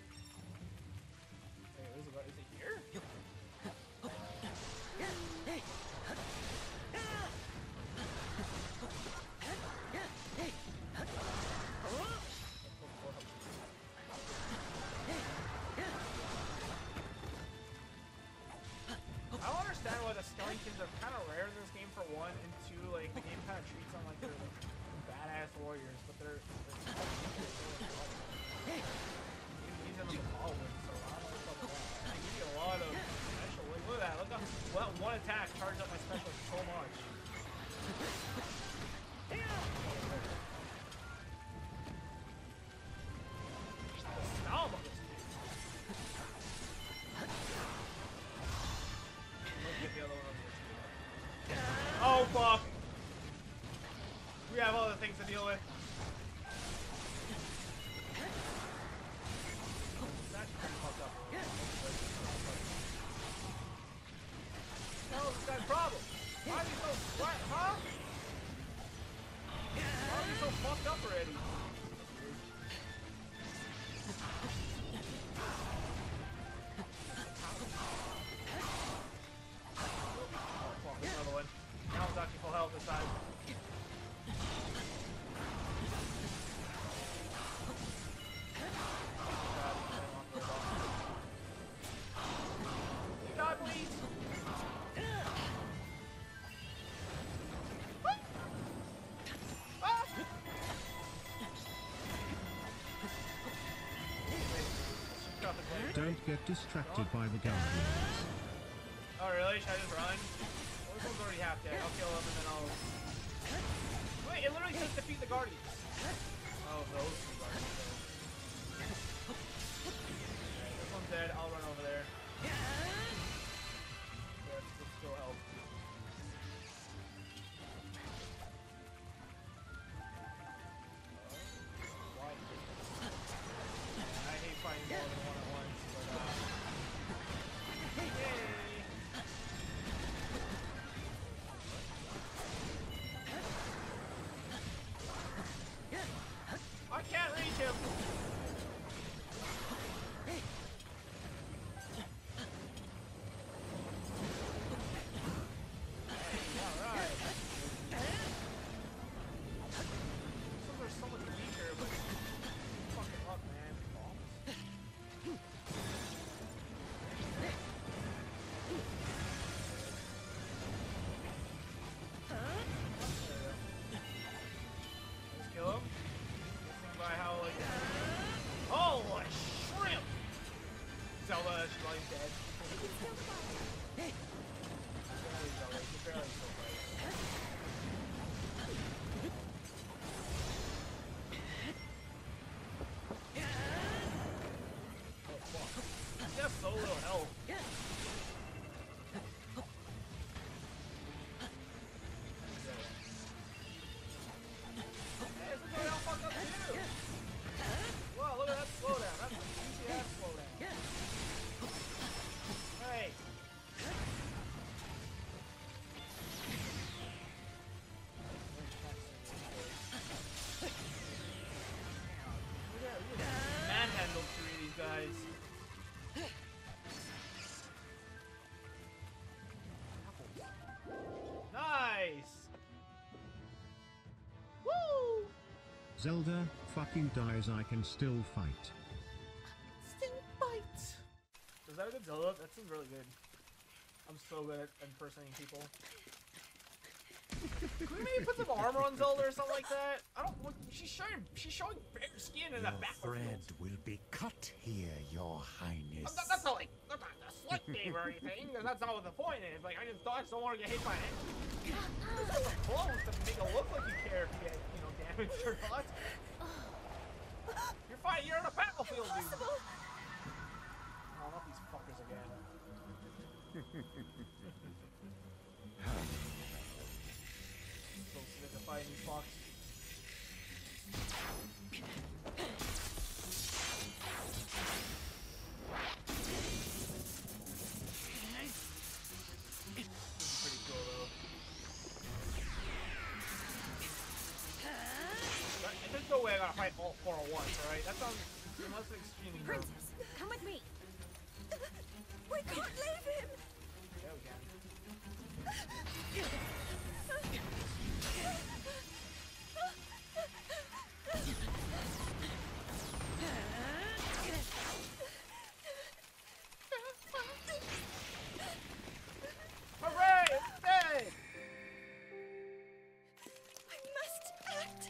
Hey, is it, is it here? I don't understand why the skeletons are kind of rare in this game for one, and two, like, the game kind of treats them like they're like badass warriors, but they're, they're using them as followers, so I don't know about that. They give you a lot of special. Like, look at that. Look how well, one attack charged up my special so much. Oh fuck! We have other things to deal with. That's pretty fucked up. What is this guy's problem? Why is he so what? Huh? Why is he so fucked up already? Don't get distracted by the Guardians. Oh, really? really? Should I just run? Well, this one's already half dead. I'll kill him and then I'll... Wait, it literally says defeat the Guardians. Oh, those two Guardians, though. Okay, this one's dead. I'll run over there. Let's, let's go help. Why? I hate fighting more than one at once, but uh... Yay! I can't reach him! Alright. Some are so much weaker, but fucking luck, man. Bombs. Let's kill him. By how like oh what a shrimp! Zelda, she's like dead. Hey. Barely Zelda, she's barely so bright. Oh fuck. She has so little health. Wow, look at that slowdown. That's a easy ass slowdown. Hey. Manhandled three of these guys. Nice. Woo! Zelda fucking dies, I can still fight. Still fight. Was that a good Zelda? That seems really good. I'm so good at impersonating people. Could we maybe put some armor on Zelda or something like that? I don't. She's showing. She's showing bare skin in Your that backwards. thread will be cut here, Your Highness. That, that's not like that's not a slight game or anything. That's not what the point is. Like I just thought I just don't want to get hit by it. It's so close to make it look like you care if you get you know damaged or not. You're fine. You're on a battlefield, dude. Oh, not these fuckers again. So sick of fighting these fucks. This is pretty cool though. But there's no way I gotta fight all four at once, alright? That sounds unless it's extremely nervous. Princess, come with me. We can't leave him! Yeah, we can. Hooray! It's dead! I must act!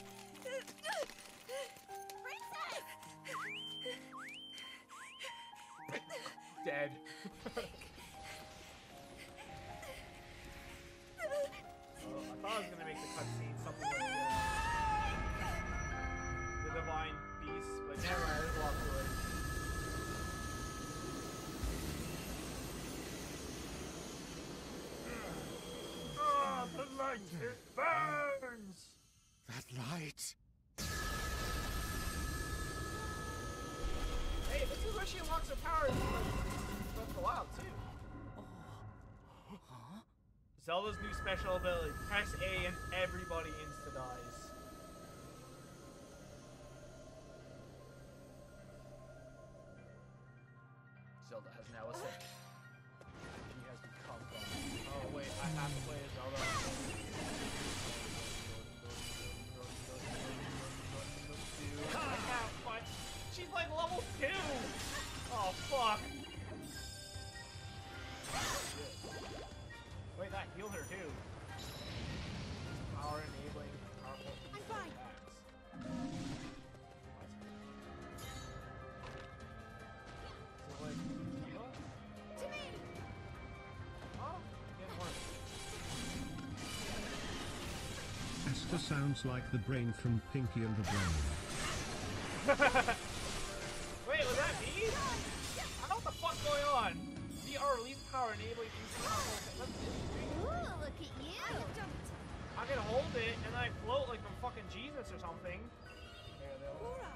Princess! Dead. Oh, I thought I was gonna make the cutscene something like the, the divine beast, but never mind. Let's walk through it. Oh, the light! It burns! That light. Hey, this is where she unlocks her powers in Breath of the Wild, too. Zelda's new special ability. Press A and everybody insta-dies. Zelda has now ascended. She has become God. Oh wait, I have to play as Zelda. I can't fight. She's like level two! Oh fuck. Wait, that healed her too. Power enabling. Power. character sounds like the brain from Pinky and the Brain. Wait, was that me? I don't know what the fuck's going on. D R release power enabling instant control. That's interesting. Ooh, look at you. I can hold it and I float like I'm fucking Jesus or something. There, there.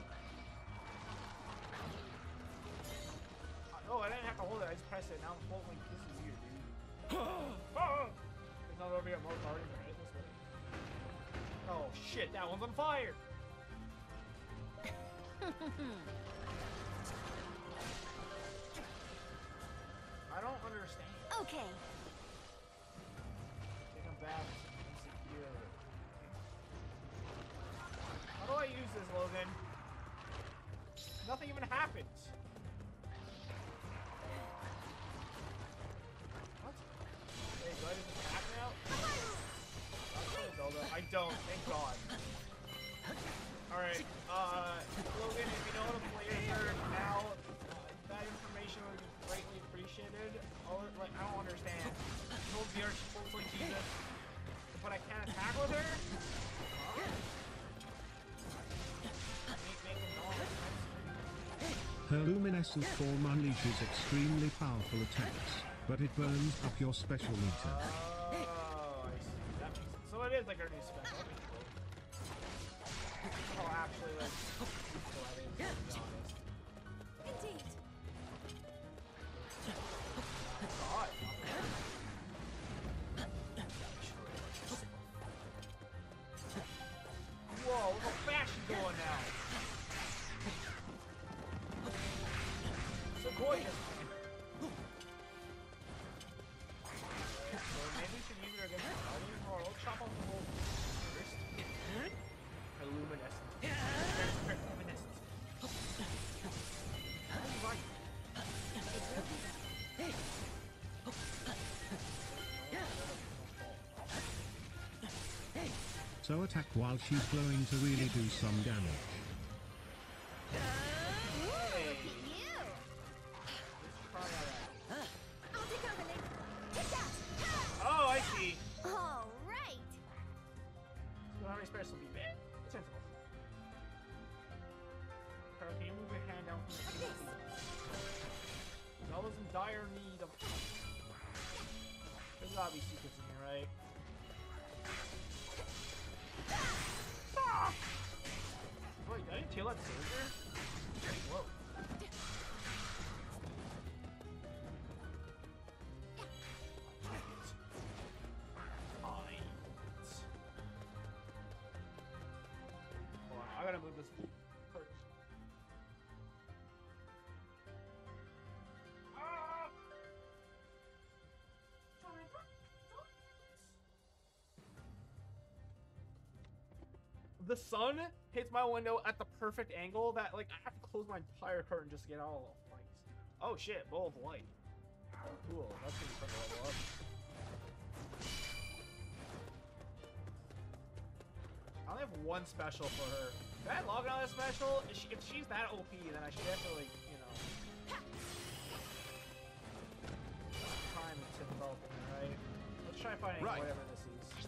Oh, I didn't have to hold it. I just pressed it. Now I'm floating. This is weird, dude. Oh! There's not over here. Most already right this way. Oh shit! That one's on fire. I don't understand. Okay. Take him back. Insecure. How do I use this, Logan? Nothing even happens. What? Hey, do I just attack now? I don't, thank God. Alright, uh, Logan, if you know how to play your third now, uh, that information would be greatly appreciated. All, like, I don't understand. I told V R she's supposed to like Jesus, but I can't attack with her? Huh? Make, make them know. Her luminescent form unleashes extremely powerful attacks, but it burns up your special meter. Oh, I see. That makes sense. So it is like our new special. That makes cool. Oh, actually, like, useful that is, to be honest. Indeed. God. Whoa, look how fast she's going now. So gorgeous. So maybe we should use her against the Guardian, or we'll chop off the whole first. Her luminescence. Her luminescence. Right. So attack while she's glowing to really do some damage. Ooh, look at you. I'll take over, Link. Take that. Oh, I see. All right. So how many spares will be bad? Sensible. Carl, can you move your hand down from the Like this. Zelda's in dire need of. There's gotta be secrets in here, right? Ah! Wait, I didn't kill that soldier? Whoa. Hold on, I gotta move this first. Ah! The sun hits my window at the perfect angle that, like, I have to close my entire curtain just to get all the lights. Oh shit, bowl of light. Cool, that's gonna be fun to level up. I only have one special for her. If I log on this special, if, she, if she's that O P, then I should definitely, you know, time to developing her, right? Let's try finding Right. whatever this is.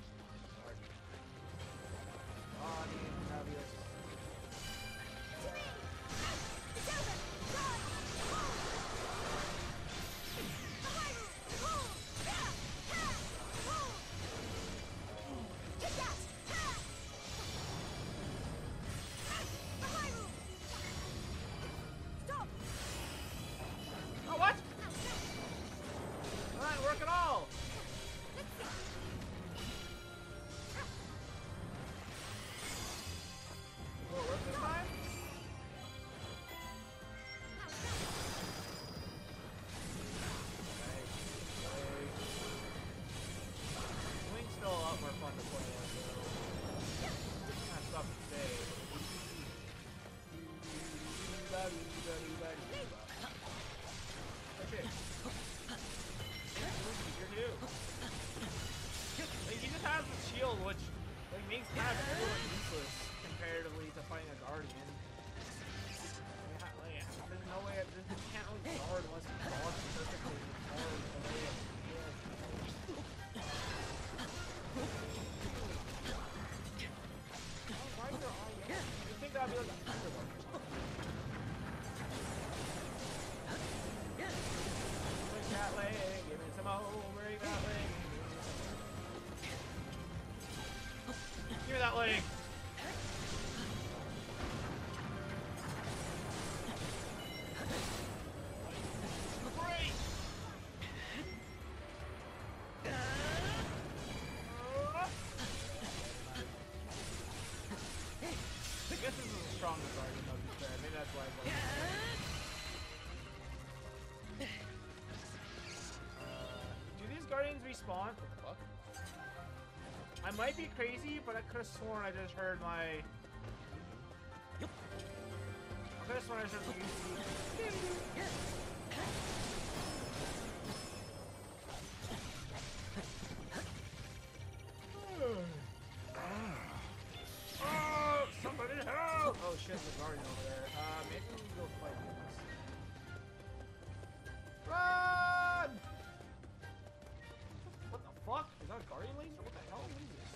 Oh, I need obvious. Oh, what? That didn't work at all. annoying. Great. I guess this is a stronger guardian, though, to be fair. Maybe that's why I like it. Uh, do these guardians respawn? What the fuck? I might be crazy, but I could have sworn I just heard my... I could have sworn I just heard the U C. Oh, somebody help! Oh shit, there's a guardian over there. Uh, maybe we can go fight him. Run! What the fuck? Is that a guardian laser? What the hell? What is this?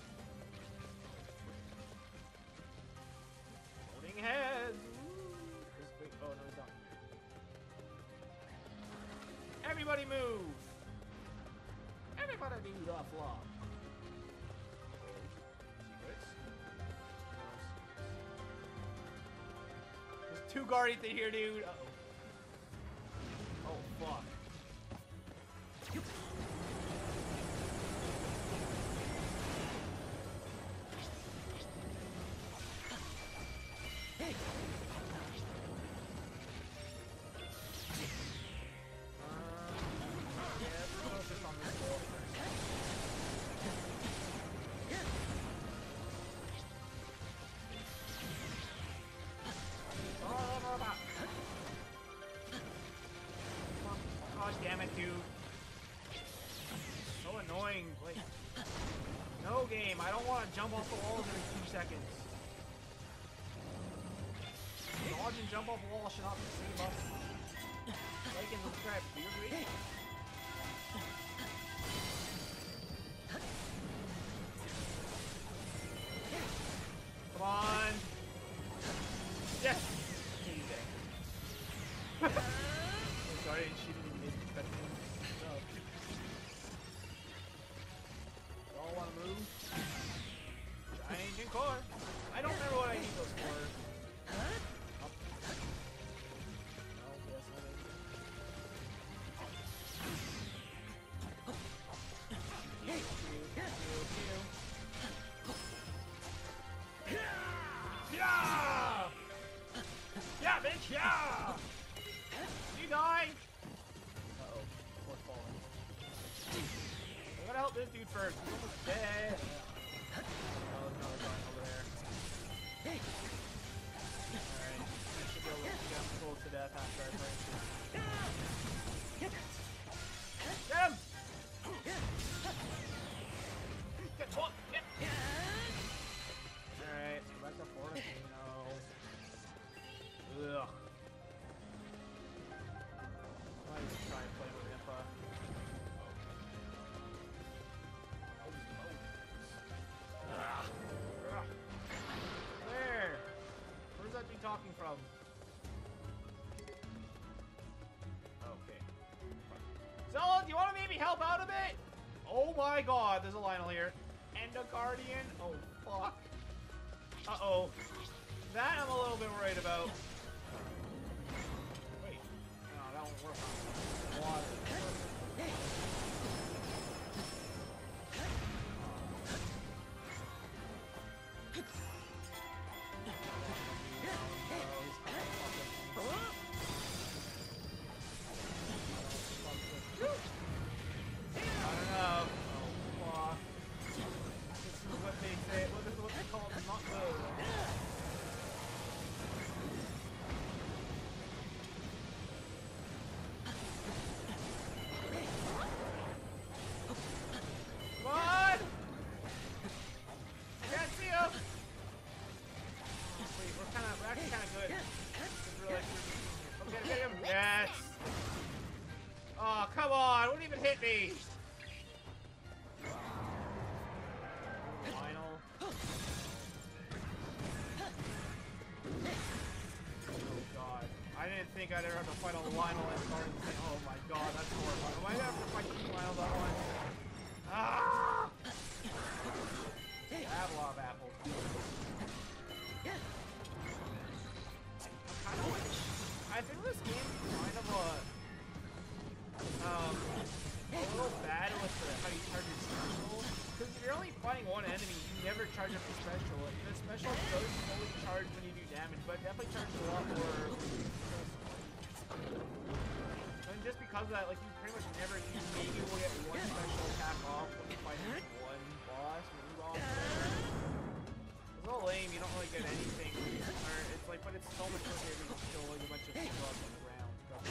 Floating heads! Ooh. Wait, oh no, it's not. Everybody move! Everybody do the flop. There's two guardians in here, dude. Uh oh. Oh fuck. God damn it, dude. So annoying. Like, no game. I don't want to jump off the walls every two seconds. Dodge and jump off the wall should not be the same button. Like and subscribe. Do you agree? Come on. Yes. Easy. Oh, sorry, she didn't even expect me. No. Y'all want to move? Giant and core. I don't remember what I need those for. Up. No, yes, no, they Pew, pew, pew, pew. Yeah! Yeah, bitch, yeah! You die! Uh-oh, we're falling. I gotta help this dude first. He's almost dead. Oh, there's another guy over there. Alright, I should be able to get him close to death after I break him. Get him! Get one! Get! Alright, so back to Fortino. Ugh. Might even try and play with Impa. There! Where's that dude talking from? Okay. Zola, do you want to maybe help out a bit? Oh my god, there's a Lionel here. And a Guardian? Oh, fuck. Uh-oh. That I'm a little bit worried about. Wait. No, that won't work on water. Yes! Oh, come on! Wouldn't even hit me! Final. Oh god. I didn't think I'd ever have to fight a Lionel and Guardian. Oh my god, that's horrible. I might have to fight two Lionels at once. Ah! I have a lot of apples. charge up your special. Like, the special does only charge when you do damage, but it definitely charges a lot more. And just because of that, like, you pretty much never, you maybe will get one special attack off when you fight one boss, maybe boss. It's all lame, you don't really get anything. Or it's like, but it's so much more favorite to kill like a bunch of people up on the ground.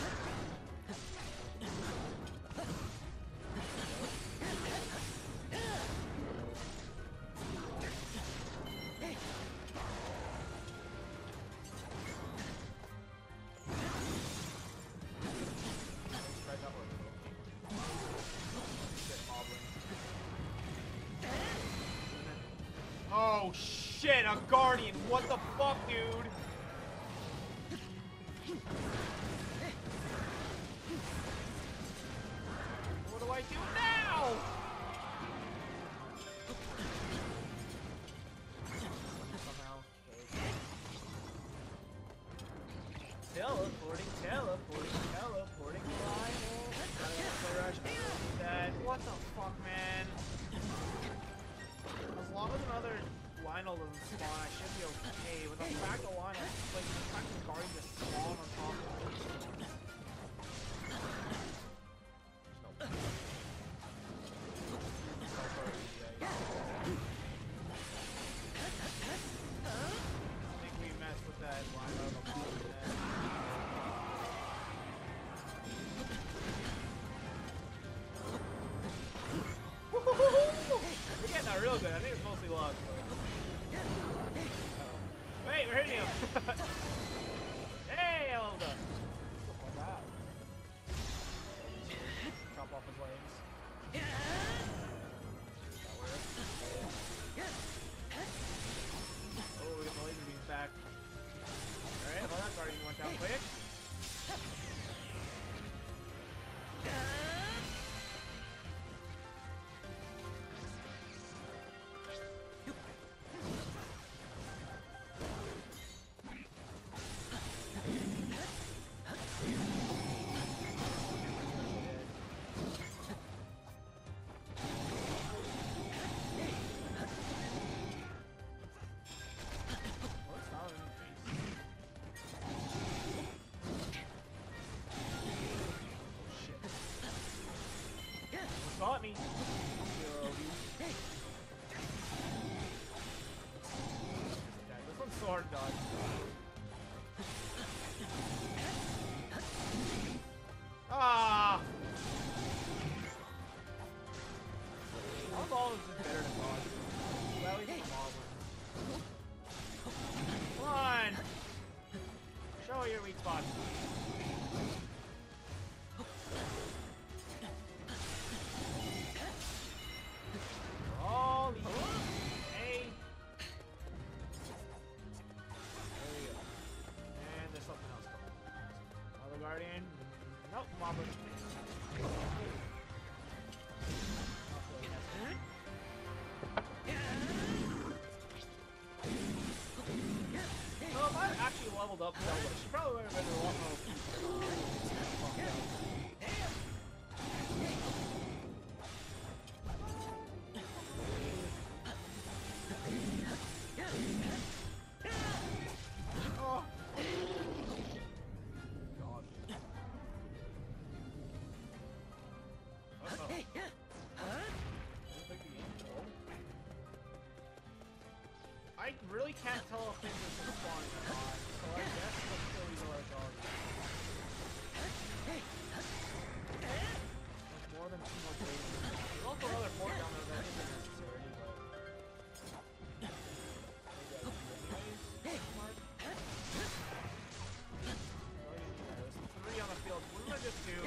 Oh shit, a guardian! What the fuck, dude? What do I do now? Teleporting, teleporting, teleporting, Lionel. That. What the fuck, man? As long as another Lionel doesn't spawn, I should be okay. With the fact of Lionel, like the fact of guarding just spawn on top of it. I think we messed with that Lionel. We're getting that real good. I think it's mostly luck. Wait, we're hitting him. Hey, I leveled up. Wow. Chop off his legs. Oh, we got the laser beams back. Alright, well, that guardian went down quick. Got me. Yeah, this one's so hard to dodge. Ah! All ball is just better than dodge. Well, at least it's modeling. Come on! Show your weak spots. Guardian. Nope, Mobber. Well, if I actually leveled up Zelda, she probably would have been a lot more. Oh. I really can't tell if things are spawning or not, so I guess let's kill these other dogs. There's more than two more days. There's also another port down there that isn't necessary, but... Maybe I can do anyways. Mark. There's three on the field. What did I just do?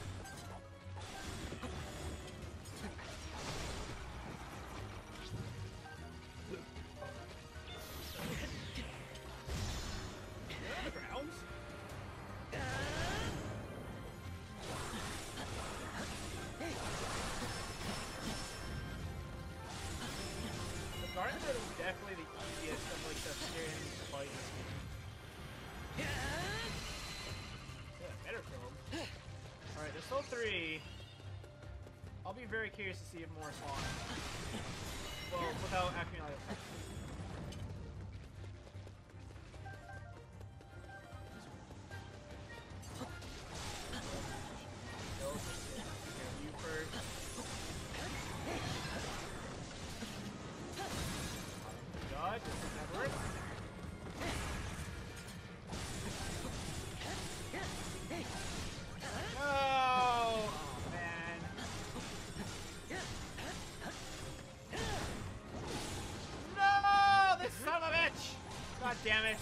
Guardians are definitely the easiest of like the scariest to fight. Yeah, better kill him. Alright, there's still three. I'll be very curious to see if more spawn. Well, without acting like a you first. God, this is never work. No! Oh, man. No! This son of a bitch! God damn it.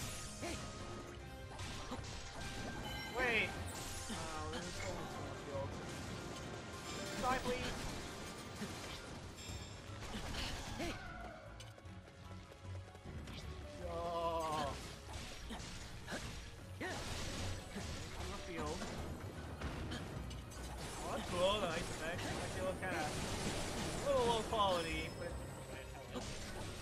Wait. Oh, this is only two field. Die, please. Oh. On the field. Oh, that's cool, the ice effect. I feel kind of a little low quality, but I like it.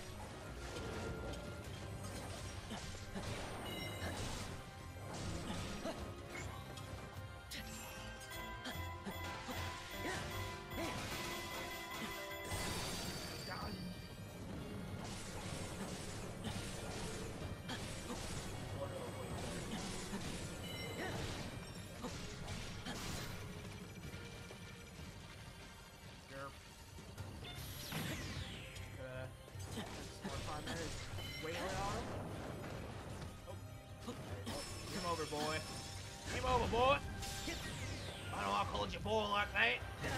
Boy. Game over, boy. I know I called you boy like that.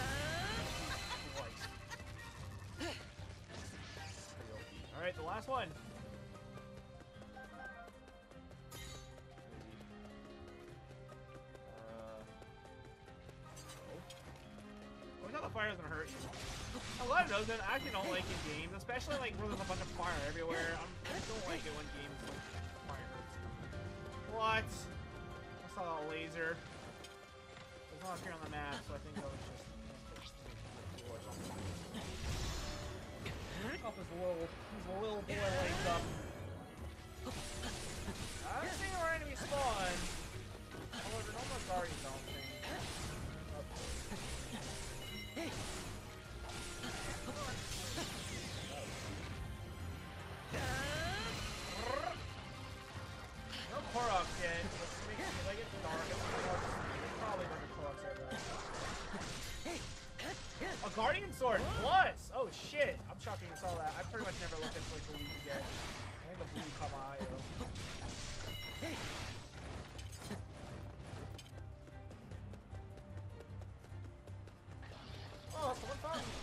Alright, the last one. Uh, oh. I thought the fire was gonna hurt you. A lot of those that I actually don't like in games, especially like where there's a bunch of fire everywhere. I'm, I don't like it when games like fire hurts. What? I saw a laser. It's not appear on the map, so I think that was just off his little, his little boy legs up. I don't think our enemy spawn. However, no more guardians, I don't think. No Korok yet, but maybe like it's dark. It's probably not the Korok everywhere. A Guardian Sword plus! Oh shit! I'm shocked you saw that. I pretty much never looked at like the blue yet. I think the blue caught my eye though. Oh, someone found me!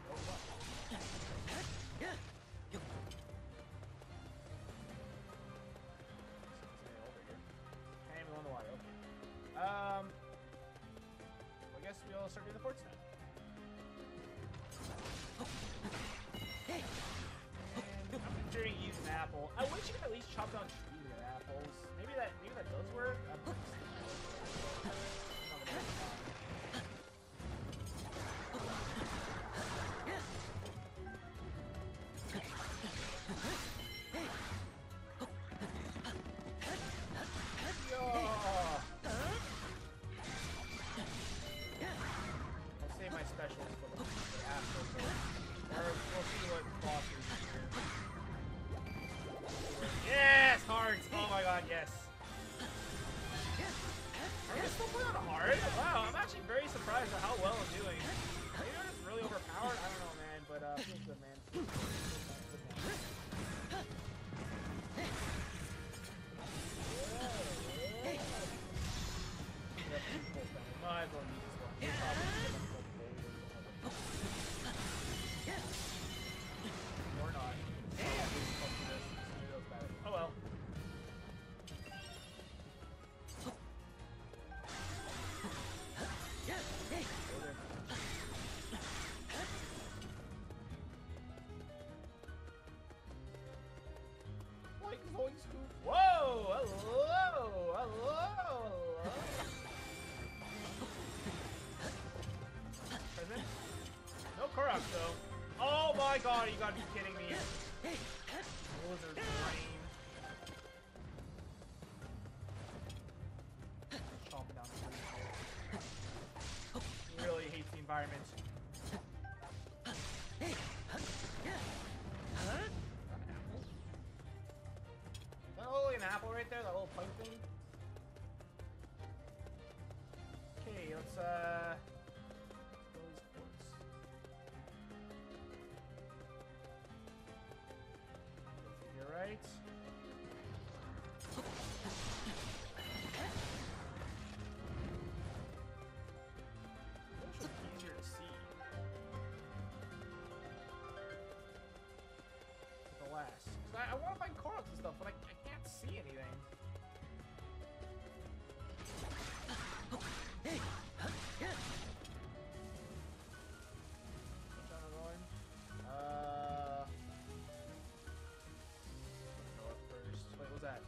Um, I guess we'll start doing the forts now. And I'm considering using an apple. I wish you could at least chop down trees with apples. Maybe that maybe that does work. I'm not yes. Are we still playing on hard? Wow, I'm actually very surprised at how well I'm doing. Maybe I'm just really overpowered? I don't know, man, but uh, feels good, man. Feels good, man. Might as well use this one. Or not. Oh well. Whoa! Hello! Hello! Present? No Korok though. Oh my god, you gotta be kidding me. Lizard brain. Chomping down the trees. Really hates the environment. right there, that little pipe thing. Okay, let's uh go these ports. You're right. Those should be easier to see. The last. Cause I, I want to find Koroks and stuff, but I, I can't see anything. Uh, go up first. Wait, what was that?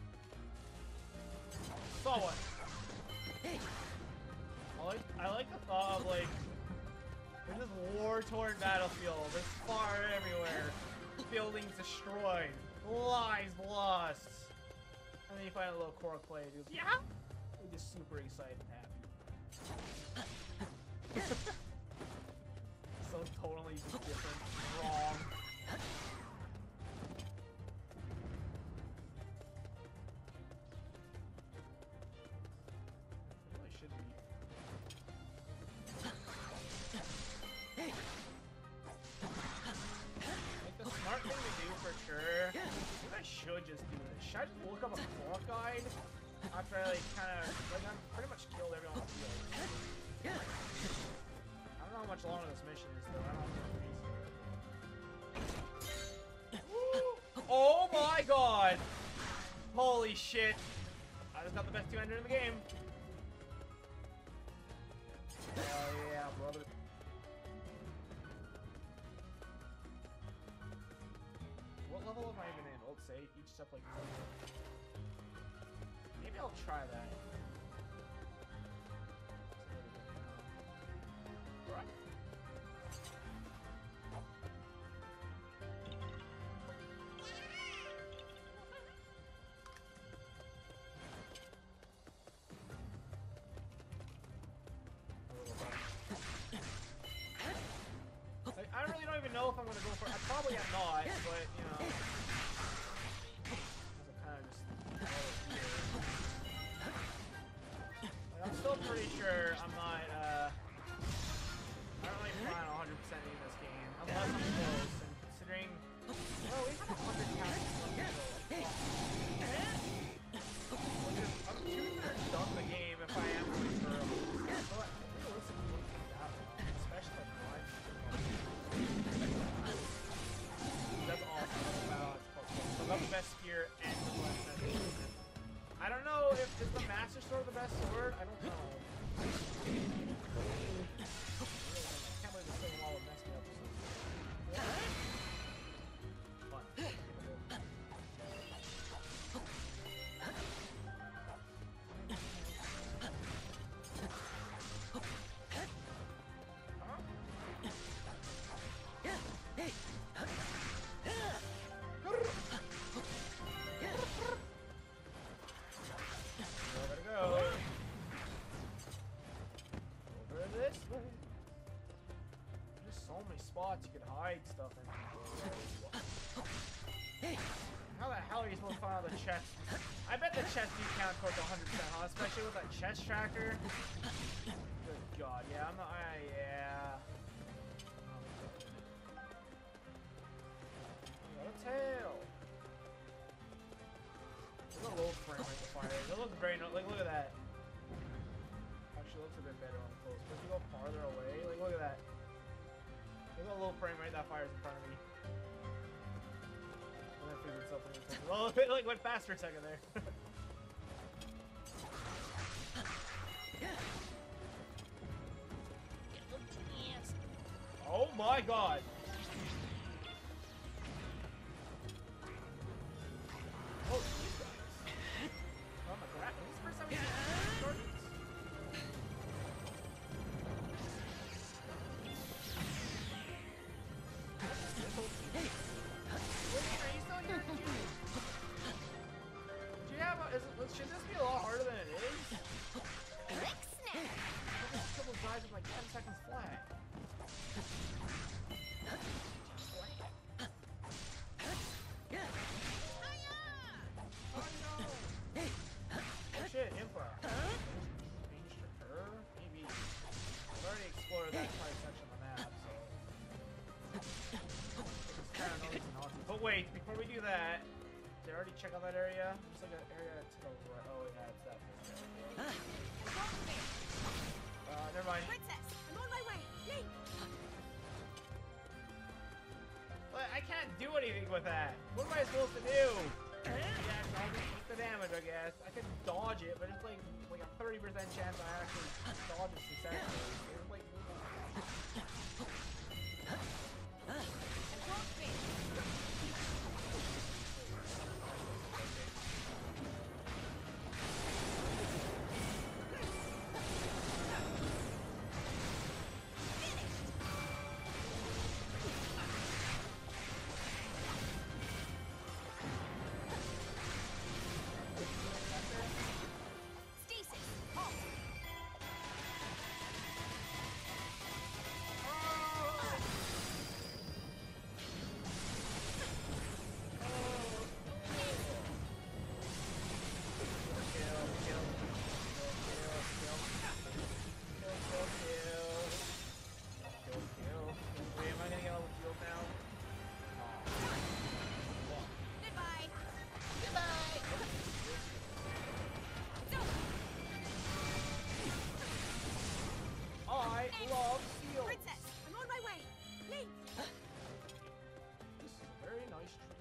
Saw one. I like, I like the thought of like, there's this war-torn battlefield. There's fire everywhere. Buildings destroyed. Lives lost. And then you find a little Korok play. He goes, yeah. We're just super excited and happy. So totally different. Wrong. It really should be. Like the smart thing to do for sure. Maybe I should just do this. Should I just look up a Korok guide after I like kind of like I'm pretty much killed everyone on the field? I don't know how much longer this mission is though. I don't know. Oh my god! Holy shit! I just got the best two-hander in the game. Oh yeah, brother. What level am I even in? Let's say each step like this. Maybe I'll try that. Right. Like, I really don't even know if I'm gonna go for it. I probably am not, but you know. Kind of just like, I'm still pretty sure I'm not, uh, I don't really plan on one hundred percent in this game, unless I'm close, and considering, well, we have one hundred counts left to go. I'm two-thirds done the game if I am going for a but realistically, it wouldn't be that long, especially like mine. That's awesome. Wow, it's I love the best spear and the blessed message. I don't know if is the Master Sword the best sword. I don't know. I can't believe this thing all would mess me up. Fun. Spots you can hide stuff in. How the hell are you supposed to find all the chests? I bet the chests do count towards one hundred percent, huh? Especially with that chest tracker. Good god, yeah, I'm not. Uh, yeah. Got a tail. There's a low frame rate to fire. It looks very. Like, look at that. Actually, it looks a bit better on close. But if you go farther away, like, look at that. There's a low frame rate that fires in front of me. And then figures itself in the well, it like went faster a second there. Oh my god! Oh, these guys. Oh my god, this is the first time we've seen shorties. Should this be a lot harder than it is? Quick snap! This couple dies with like ten seconds flat. But wait, before we do that, did I already check out that area? There's like an area to the right. Oh, yeah, it's that one. Uh, never mind. Princess, I'm on my way. Link. But I can't do anything with that. What am I supposed to do? Yeah, I'll just take the damage, I guess. I can dodge it, but it's like like a thirty percent chance I actually dodge it successfully. It's like. Love seal. Princess, I'm on my way. Link. This is a very nice tree.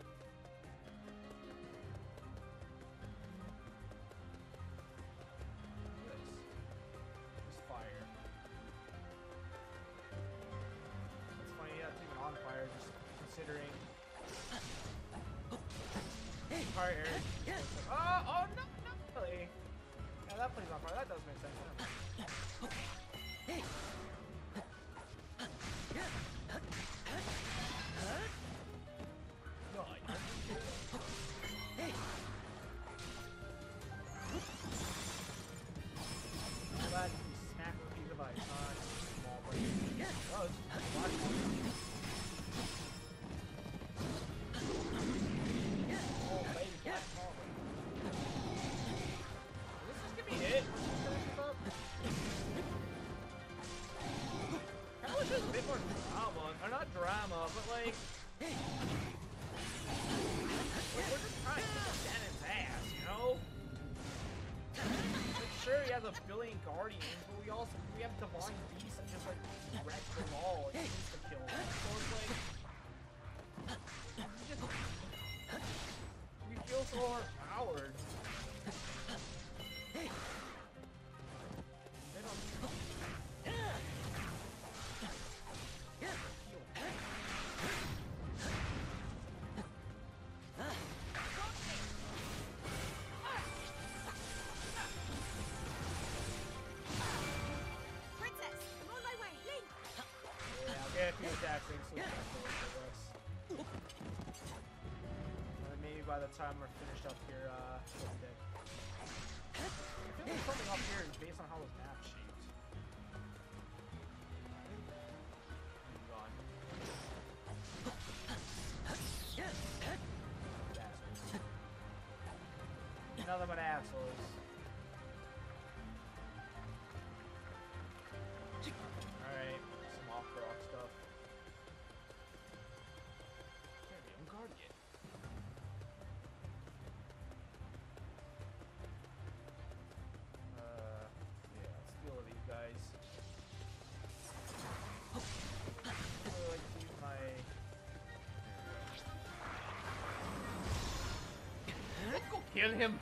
This. This fire. It's funny, yeah, it's even on fire, just considering. Fire area. Oh, oh, no, no, really. Yeah, that plays on fire. That does make sense. A billion guardians, but we also we have divine beasts that just like wreck them all and insta kill them. So it's like we just we feel so overpowered. They don't Yeah, if you attack things, so it's not for us. And then maybe by the time we're finished up here, uh, what's deck? I feel like something up here is based on how this map's shaped. Oh, God. Assholes. Nothing but assholes. Alright. Rock stuff. Can't be on guard yet. Uh, yeah, let's deal with these guys. I really like to use my. Let's go kill him.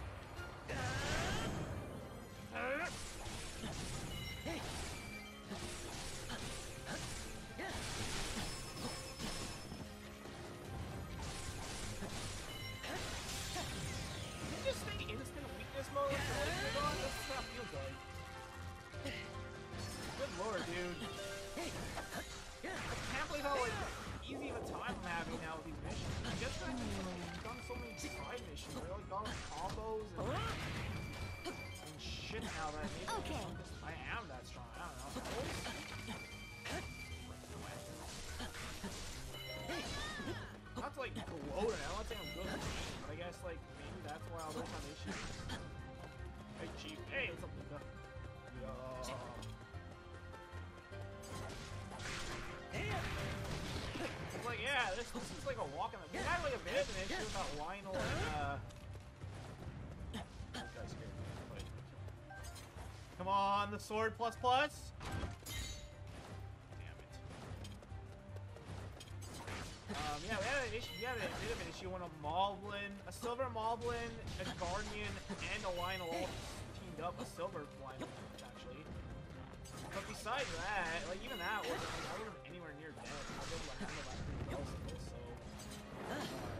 Good lord, dude. I can't believe how like easy of a time I'm having now with these missions. I guess I've done so many side missions. I like got combos and, and shit now that maybe okay. I'm just, I am that strong. I don't know. Not to like gloat it. I'm not saying I'm good at it, but I guess like maybe that's why I'll work on issues. Hey, Chief. Hey, what's up, Luca? Yo. It's like, yeah, this this, this is like a walk in the. We had like a bit of an issue about Lionel and uh. This guy's here. Wait. Come on, the sword plus plus. Damn it. Um, yeah, we had an issue. We had a bit of an issue when a Moblin, a silver Moblin, a Guardian, and a Lionel all teamed up. A silver Lionel, actually. But besides that, like even that wasn't, like, I wasn't anywhere near dead. I was able to handle that pretty well still, so. Uh,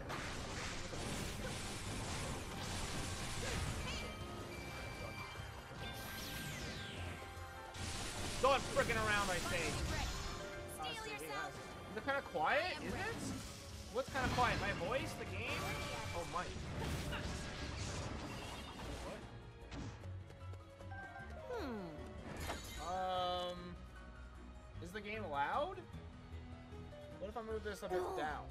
Going frickin' around, I say. Uh, so, yeah. Is it kind of quiet? Is it? What's kind of quiet? My voice? The game? Oh, Mike. What? Hmm. Um. Is the game loud? What if I move this a bit down?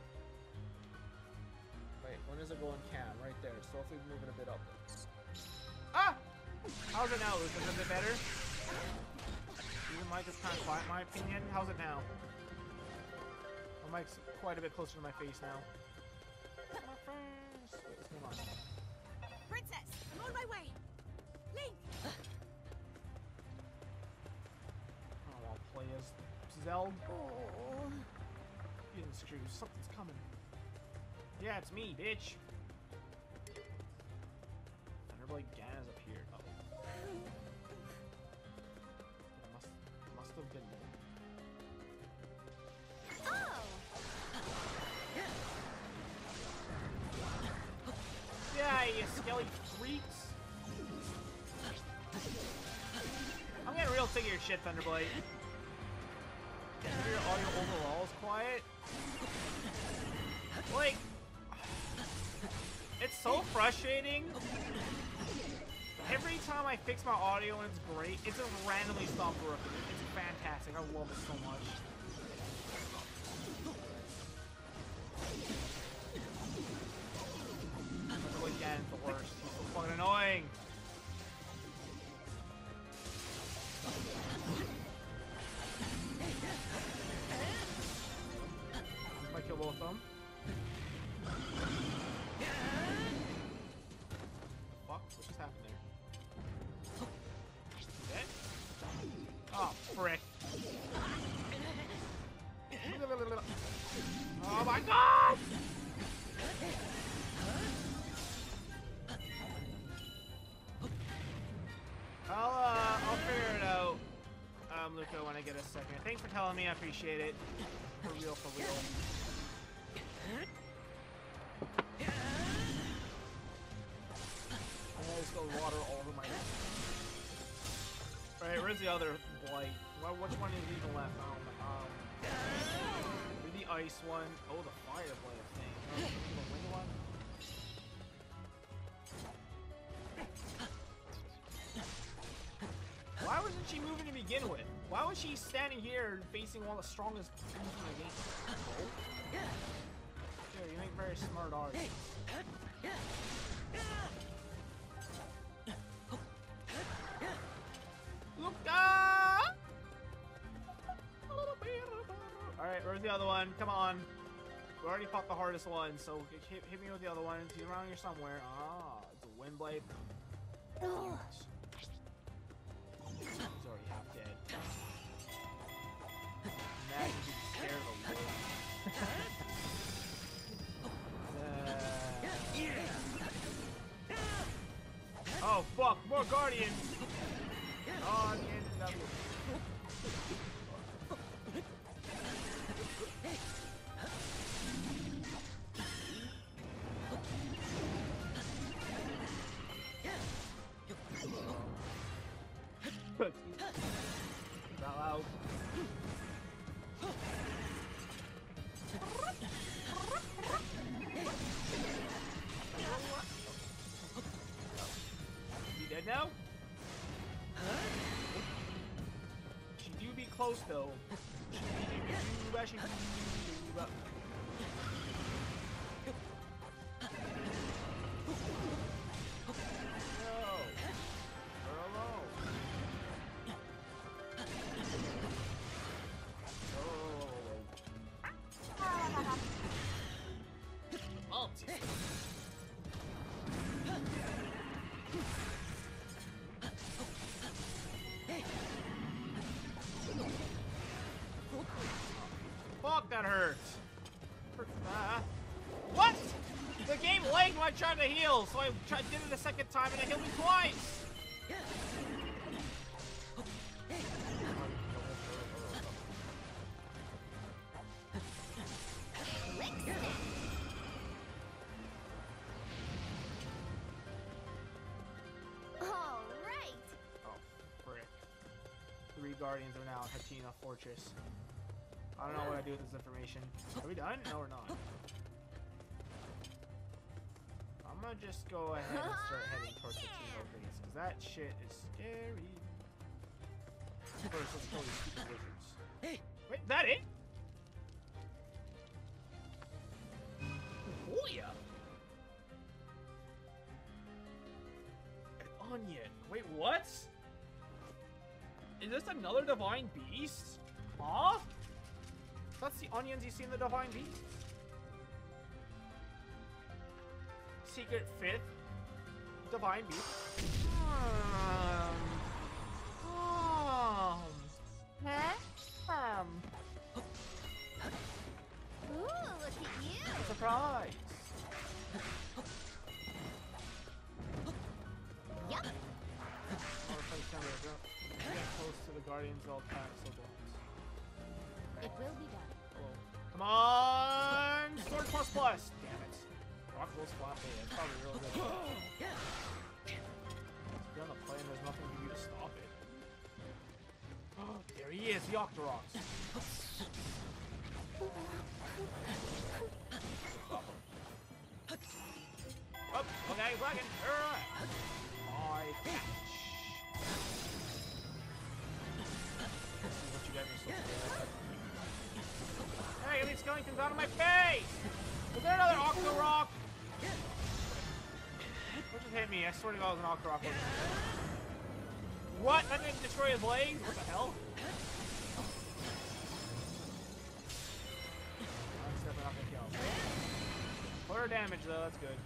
Wait, when does it go in cam? Right there. So if we move it a bit up. Ah! How's it now, Luke? Is it a bit better? Even mic is kind of quiet, in my opinion. How's it now? My mic's quite a bit closer to my face now. My face. Wait, what's going on? Princess, I'm on my way. Link. Oh, I'll play as Zelda. Oh. Getting screwed. Something's coming. Yeah, it's me, bitch. Thunderblade Gan has appeared. Uh oh. Must, must have been. Oh! Yeah, you skelly freaks. I'm getting real sick of your shit, Thunderblade. Your audio overall is quiet. Like, it's so frustrating. Every time I fix my audio and it's great, it just randomly stops working. It's fantastic. I love it so much. Again, the worst. He's so fucking annoying. Might kill both of them. Fuck? What just happened there? Dead? Oh, frick. Oh my god! I'll, uh, I'll figure it out, um, Luca, when I get a second. Thanks for telling me, I appreciate it. For real, for real. I just got water all over my head. Alright, where's the other blight? Well, which one is even left? Um, um, the ice one. Oh, the fire blight thing. Oh, the wind one? Why wasn't she moving to begin with? Why was she standing here facing one of the strongest things in the game? Yeah, you make very smart art. Luca! Alright, where's the other one? Come on. We already fought the hardest one, so hit, hit me with the other one. He's around here somewhere. Ah, it's a wind blade. Oh. He's already half dead. Imagine if he's scared of the wind. uh... Oh fuck! More guardians! Oh, the end of that one. Not loud. You dead now? She do be close though. She do actually do. see. Fuck, that hurts. Uh, what? The game lagged when I tried to heal, so I tried, did it a second time and it healed me twice. All right. Oh, frick. Three guardians are now at Hatina Fortress. I don't know what I do with this information. Are we done? No, we're not. I'm gonna just go ahead and start heading towards the Tino base, because that shit is scary. First, let's kill these stupid wizards. Wait, that it? Oh yeah! An onion. Wait, what? Is this another divine beast? Huh? That's the onions you see in the divine beast. Secret fifth divine beast. Um, um, um, Ooh, look at you. surprise. Yup. Get close to the guardians, all castle bones. It will be done. Hello. Come on! Sword plus plus! Damn it. Rock will splat me. That's probably real good. If you're on the plane, there's nothing to do to stop it. There he is, the Octorox. Up, okay, wagon. Alright. I catch. What you guys are so good. Hey, these skeletons out of my face! Was there another Octorock? What just hit me? I swear to God, it was an Octorock. What? That didn't destroy his legs? What the hell? That's definitely not gonna kill. Quarter damage though, that's good.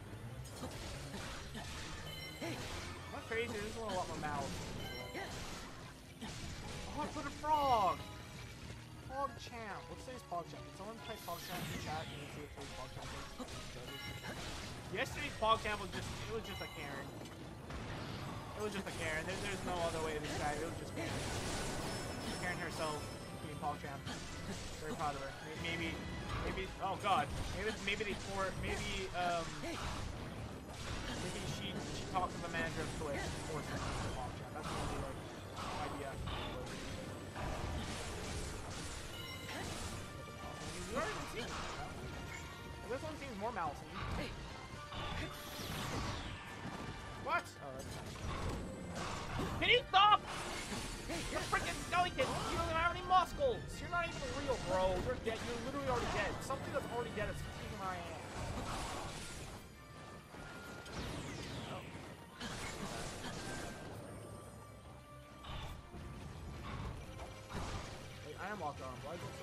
Not crazy, this is a lot more mouth. Oh, I put a frog! PogChamp. Let's say it's PogChamp. Can someone type PogChamp in the chat and see if it's PogChamp is? Yesterday's PogChamp was just, it was just a Karen. It was just a Karen. There, there's no other way to describe it. It was just Karen. Karen herself being PogChamp. Very proud of her. Maybe, maybe, oh god. Maybe, maybe they pour, maybe, um, maybe she, she talked to the manager of Twitch and forced her to be PogChamp. That's the only, like, idea. You already seen it. Well, this one seems more mousy. What? Oh, that's nice. Can you stop? You're freaking skeleton! You don't even have any muscles! You're not even real, bro. You're dead. You're literally already dead. Something that's already dead is kicking my ass. Oh. Wait, I am locked on. Why is it so...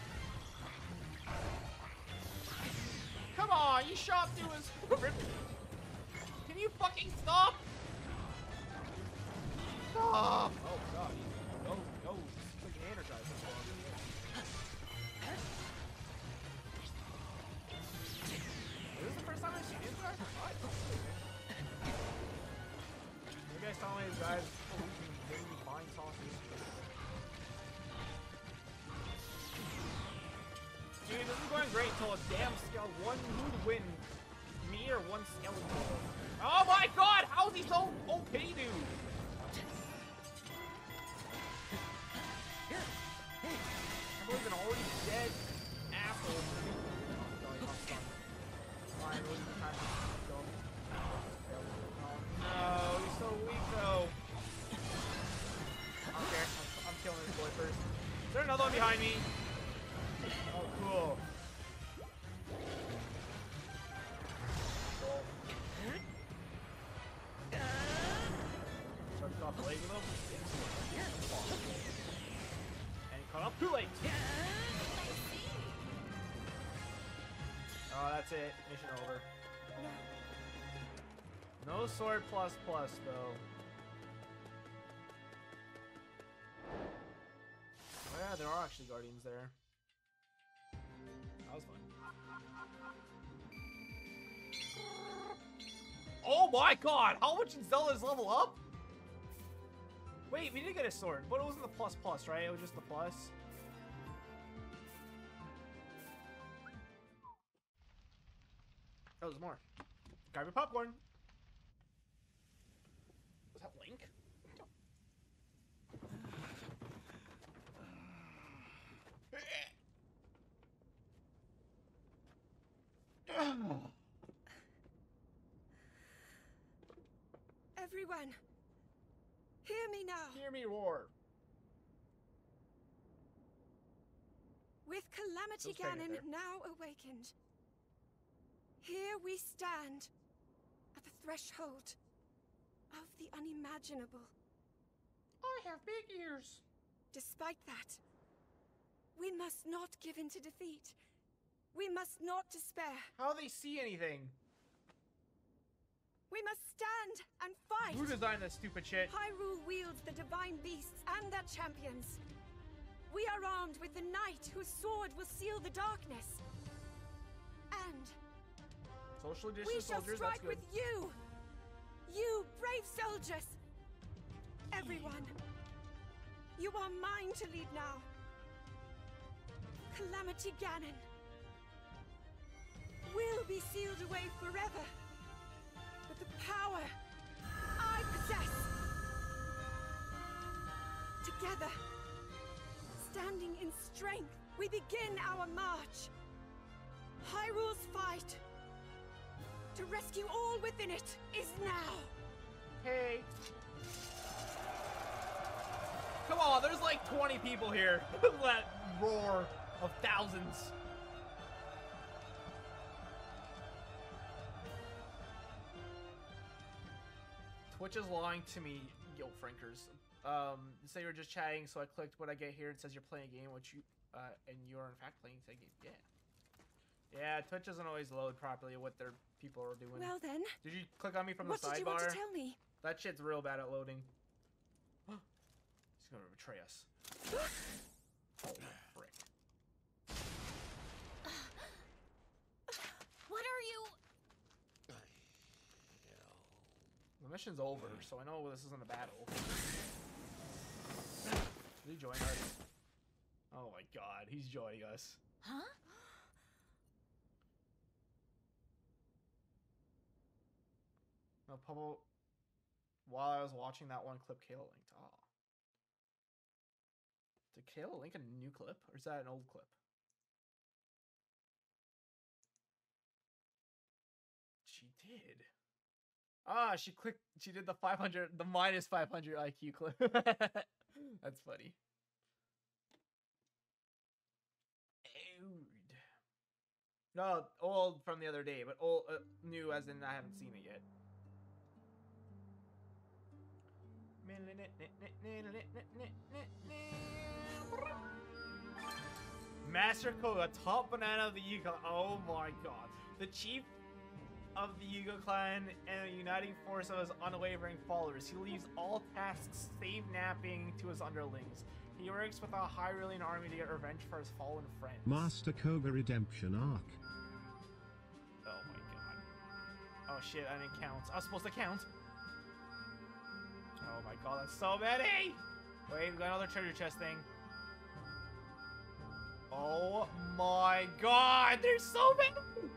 Come on, you shot through his... Can you fucking stop? Stop! Oh god, go, go. He's like an energizer. Is this the first time I've seen these guys? You guys telling me these guys making me buying sauces? Dude, this is going great until a damn skeleton. One would win me or one skeleton. Oh my god! How is he so O P, dude? I believe an already dead asshole. Oh, no, he's not stunned. Fine, what's the time to go? Oh no, he's so weak though. I don't care. I'm, I'm killing this boy first. Is there another one behind me? Oh, cool. Cool. Started off late with him. And caught up too late. Oh, that's it. Mission over. No. No sword plus plus, though. Oh, yeah, there are actually guardians there. That was fun. Oh my god! How much did Zelda's level up? Wait, we did get a sword, but it wasn't the plus plus, right? It was just the plus. Oh, there's more. Grab your popcorn. Was that Link? Everyone, hear me now. Hear me roar. With Calamity Let's bang it Ganon there. now awakened, here we stand at the threshold of the unimaginable. I have big ears. Despite that, we must not give in to defeat. We must not despair. How do they see anything? We must stand and fight. Who designed this stupid shit? Hyrule wields the divine beasts and their champions. We are armed with the knight whose sword will seal the darkness. And Social we distance shall soldiers, strike that's good. with you. You brave soldiers. Everyone, you are mine to lead now. Calamity Ganon will be sealed away forever with the power I possess. Together, standing in strength, we begin our march. Hyrule's fight to rescue all within it is now. Hey. Come on, there's like twenty people here. That roar of thousands. Twitch is lying to me, yo, Frankers. Um, say you're just chatting, so I clicked what I get here. It says you're playing a game, which you, uh, and you're in fact playing a game. Yeah. Yeah, Twitch doesn't always load properly what their people are doing. Well then, Did you click on me from what the did you want sidebar? to tell me? That shit's real bad at loading. He's gonna betray us. Oh, frick. What are you? The mission's over, so I know this isn't a battle. Did he join us? Oh my god, he's joining us. Huh? No, Pubble. While I was watching that one clip, Kayla linked. Oh. Did Kayla link a new clip? Or is that an old clip? She did. Ah, she clicked. She did the five hundred, the minus five hundred I Q clip. That's funny. Dude. No, old from the other day, but old, uh, new as in I haven't seen it yet. Master Koga, top banana of the Yuga. Oh my god. The chief of the Yuga clan and a uniting force of his unwavering followers. He leaves all tasks save napping to his underlings. He works with a Hyrulean army to get revenge for his fallen friends. Master Koga Redemption Arc. Oh my god. Oh shit, I didn't count. I was supposed to count. Oh my god, that's so many! Wait, we got another treasure chest thing. Oh my god, there's so many!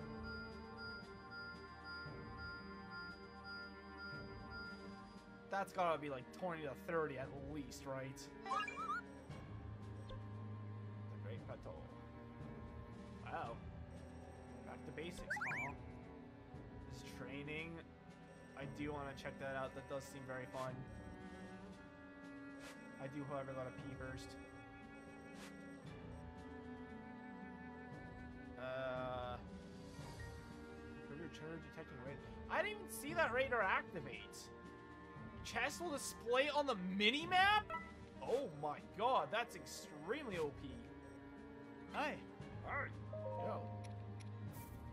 That's gotta be like twenty to thirty at least, right? The Great Plateau. Wow. Back to basics, huh? This training. I do want to check that out. That does seem very fun. I do, however, gotta pee first. Uh, improve your turn detecting radar. I didn't even see that radar activate. Chest will display on the mini map. Oh my god, that's extremely O P. Hi. Alright. Yo.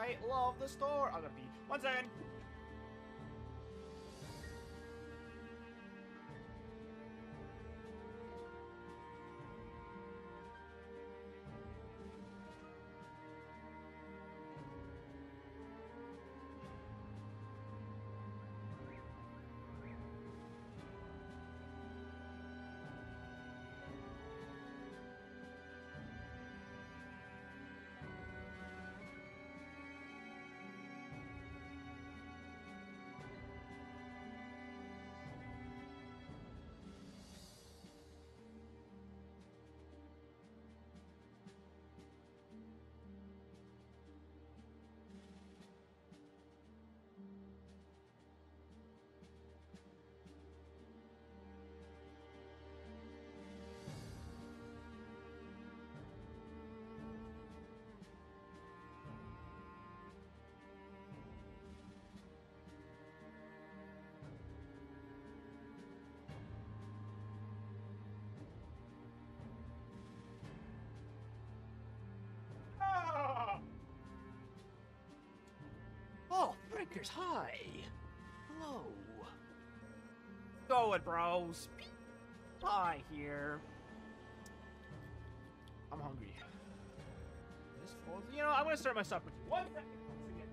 I love the store. I'm gonna pee. One second. Oh, Breakers, hi. Hello. Go it, bros. Pie here. I'm hungry. This falls. You know, I'm gonna start my stuff with you. One second. Once again.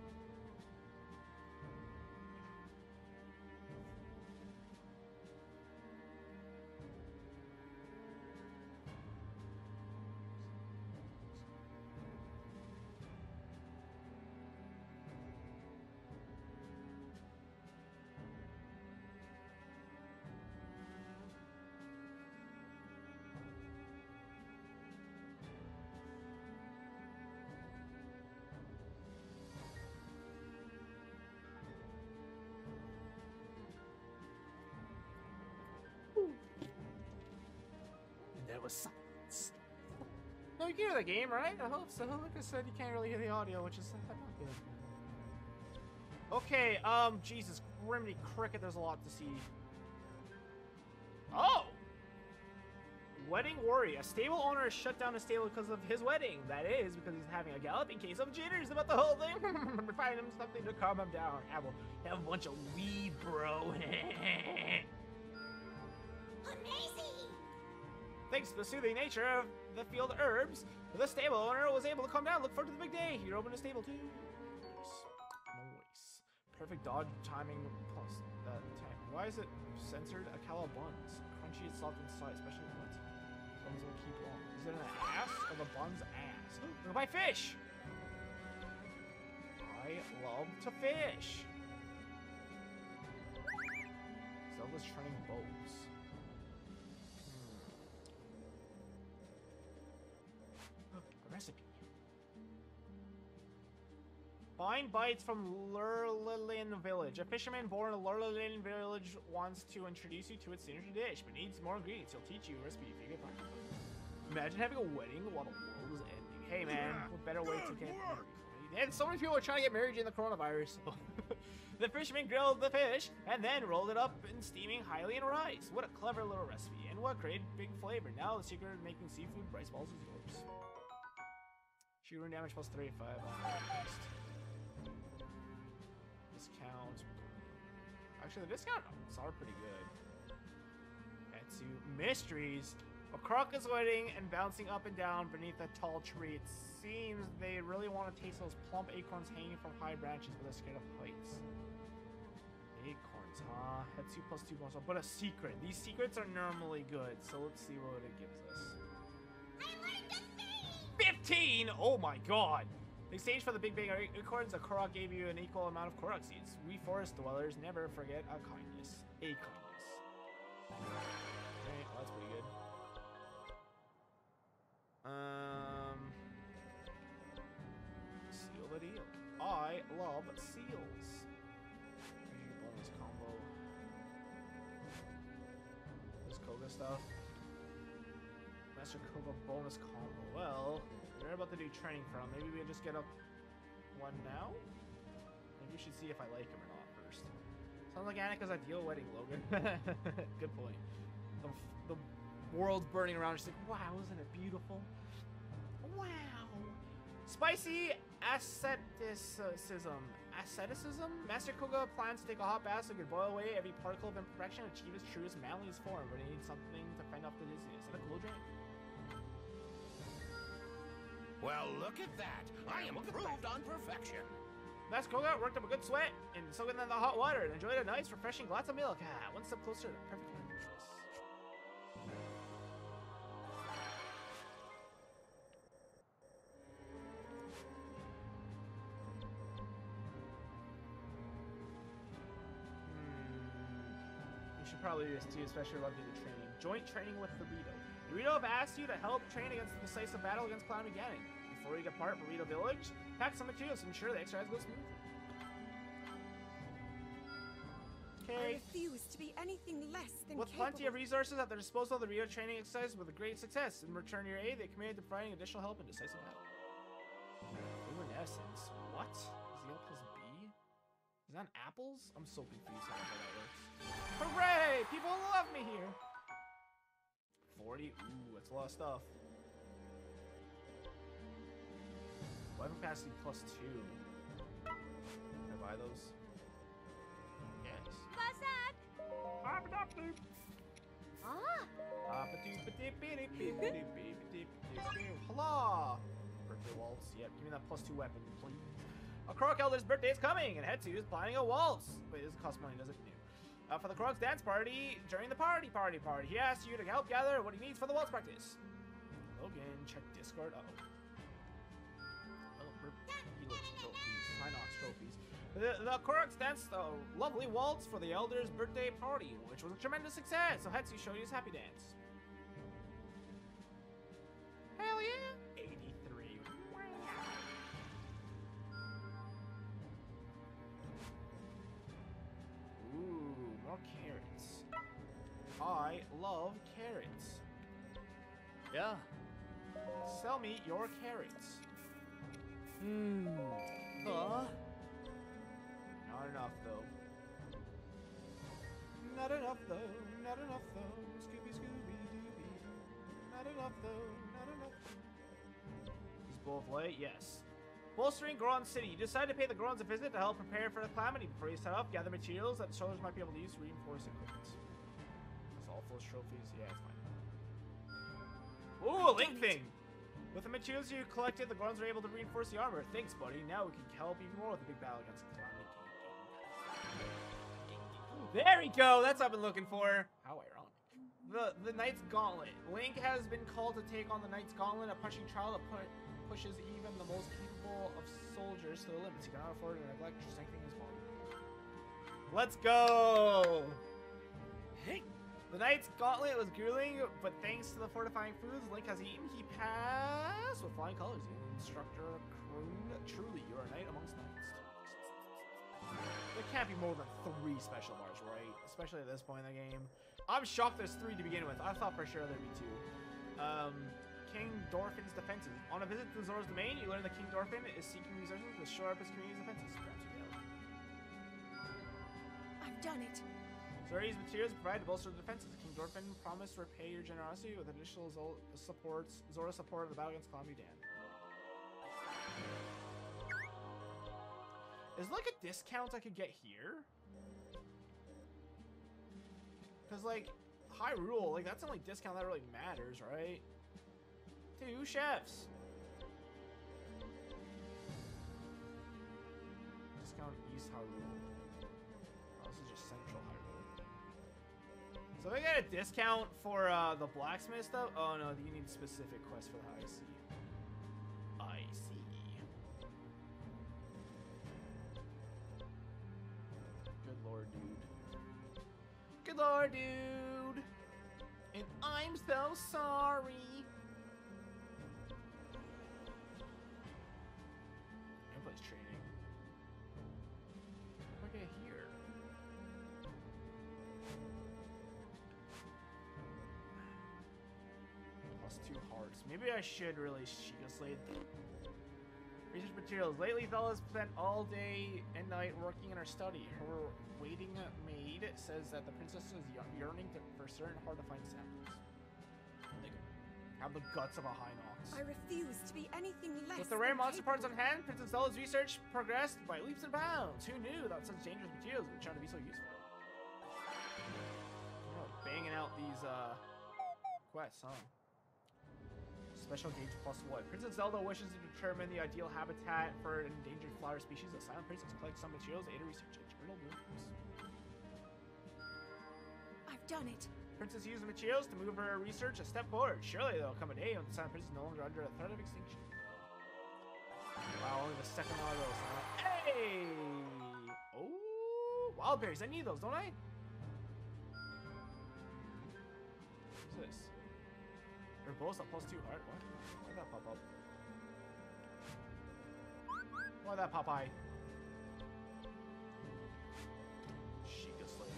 There was silence. No, you can hear the game, right? I hope so. Like I said, you can't really hear the audio, which is not good. Okay, um, Jesus, Griminy Cricket, there's a lot to see. Oh! Wedding worry. A stable owner has shut down a stable because of his wedding. That is, because he's having a galloping case of jitters about the whole thing. Find him something to calm him down. Have a, have a bunch of weed, bro. Amazing! Thanks to the soothing nature of the field herbs, the stable owner was able to calm down. Look forward to the big day. You're open a stable too. Nice. Nice. Perfect dodge timing plus that tank. Why is it censored? A cala buns. Crunchy and soft inside, especially buns. Buns will keep long. Is it an ass or the bun's ass? We're gonna buy fish! I love to fish! Zelda's training bows. Recipe. Find bites from Lurlin Village. A fisherman born in Lurlin Village wants to introduce you to its signature dish, but needs more ingredients. He'll teach you a recipe if you can find it. Imagine having a wedding while the world is ending. Hey man, what better way to get married? And so many people are trying to get married in the coronavirus. The fisherman grilled the fish and then rolled it up in steaming Hylian rice. What a clever little recipe, and what great big flavor. Now the secret of making seafood rice balls is yours. Shoot rune damage plus thirty-five on the discount. Actually, the discounts are pretty good. Etsu mysteries. A croc is waiting and bouncing up and down beneath a tall tree. It seems they really want to taste those plump acorns hanging from high branches, but they're scared of heights. Acorns, huh? Etsu plus two bonus, but a secret. These secrets are normally good, so let's see what it gives us. fifteen! Oh my god! In exchange for the big big acorns, the Korok gave you an equal amount of Korok seeds. We forest dwellers never forget a kindness. A kindness. Okay, well, that's pretty good. Um... Seal the deal. I love seals. Bonus combo. This Koga stuff. Master Koga bonus combo. Well, we're about to do training from. Maybe we just get up one now? Maybe we should see if I like him or not first. Sounds like Annika's ideal wedding, Logan. Good point. The, the world's burning around. She's like, wow, isn't it beautiful? Wow. Spicy asceticism. Asceticism? Master Koga plans to take a hot bath so he can boil away every particle of imperfection and achieve his truest, manliest form, but he needs something to fend off the dizziness. Is that a cool drink? Well, look at that. I am approved on perfection. Master Koga worked up a good sweat and soaked in the hot water and enjoyed a nice, refreshing glass of milk. Ah, one step closer to the perfect choice. You should probably do this too, especially about the training. Joint training with Burrito. Burrito have asked you to help train against the decisive battle against Calamity Ganon. Before you depart Burrito Village, pack some materials to ensure the exercise goes smoothly. Okay. I refuse to be anything less than With capable. plenty of resources at their disposal, the Burrito training exercise with a great success. In return your aid, they committed to providing additional help in decisive battle. Luminescence. What? Is the L plus B? Is that apples? I'm so confused how that works. Hooray! People love me here! forty. Ooh, that's a lot of stuff. Weapon capacity plus two. Can I buy those? Yes. What's that? Ah. Hello! Birthday waltz. Yep, give me that plus two weapon, please. A Korok Elder's birthday is coming, and Hetsu is planning a waltz. Wait, it doesn't cost money, does it? No. Uh, for the Korok's dance party, during the party party party, he asks you to help gather what he needs for the waltz practice. Logan, check Discord. Uh oh. Trophies, Hinox trophies. The, the Korok's danced a lovely waltz for the Elder's birthday party, which was a tremendous success. So Hetsu showed you his happy dance. Hell yeah! eighty-three. Ooh, more carrots. I love carrots. Yeah. Sell me your carrots. Hmm. Huh? Not enough, though. Not enough, though. Not enough, though. Scooby, Scooby, Dooby. Not enough, though. Not enough. Is Bull of Light? Yes. Bolstering Goron City. You decide to pay the Gorons a visit to help prepare for the Calamity. Before you set off, gather materials that the soldiers might be able to use to reinforce equipment. That's all full trophies. Yeah, it's fine. Ooh, a link thing! With the materials you collected, the Gorons are able to reinforce the armor. Thanks, buddy. Now we can help even more with the big battle against Calamity. There we go! That's what I've been looking for. How ironic. The the Knight's Gauntlet. Link has been called to take on the Knight's Gauntlet, a punching trial that put, pushes even the most capable of soldiers to the limits. He cannot afford to neglect strengthening his body. Let's go! Hey! The Knight's Gauntlet was grueling, but thanks to the fortifying foods Link has eaten, he passed with flying colors. The instructor crooned, truly, you are a knight amongst knights. There can't be more than three special bars, right? Especially at this point in the game. I'm shocked there's three to begin with. I thought for sure there'd be two. Um, King Dorfin's defenses. On a visit to Zora's domain, you learn that King Dorfin is seeking resources to shore up his community's defenses. Perhaps you can help. I've done it. Zora used materials provided to bolster the defenses. King Dorfin promised to repay your generosity with additional Zol supports, Zora support of the battle against Calamity Dan. Is there like a discount I could get here? Because like Hyrule, like that's the only discount that really matters, right? Two chefs. Discount East Hyrule. Oh, this is just Central Hyrule. So if I get a discount for uh, the blacksmith stuff. Oh no, you need specific quests for the I C. I see. Good lord, dude. Good lord, dude. And I'm so sorry. Everybody's training. What do I get here? Plus two hearts. Maybe I should really Sheikah Slade. Research materials. Lately, Thella has spent all day and night working in her study. Her waiting maid says that the princess is yearning to, for certain hard-to-find samples. Like Have the guts of a Hinox. I refuse to be anything less. With the rare than monster parts on capable. hand, Princess Zelda's research progressed by leaps and bounds. Who knew that such dangerous materials would turn to be so useful? Oh, banging out these uh, quests, huh? Special gauge plus one. Princess Zelda wishes to determine the ideal habitat for an endangered flower species. A silent princess collects some materials, aid her research. Eternal blooms. I've done it. Princess used the materials to move her research a step forward. Surely there will come a day when the silent princess is no longer under a threat of extinction. Wow, only the second one of those. Huh? Hey! Oh, wild berries. I need those, don't I? What's this? Urbosa plus two heart. What? Why did that pop up? Why that Popeye? Sheikah Slave.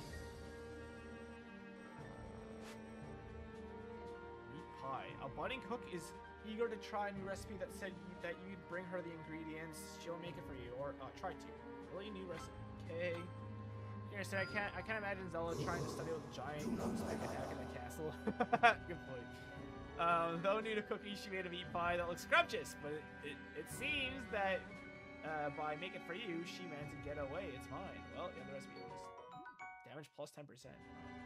Meat pie. A budding cook is eager to try a new recipe that said you, that you'd bring her the ingredients. She'll make it for you, or uh, try to. Really new recipe. Okay. Here, so I can't. I can't imagine Zelda trying to study with a giant snake attack in a castle. Good point. Um, though new to cooking, she made a meat pie that looks scrumptious, but it, it, it seems that uh, by Make It For You, she managed to get away. It's mine. Well, yeah, the recipe was damage plus ten percent.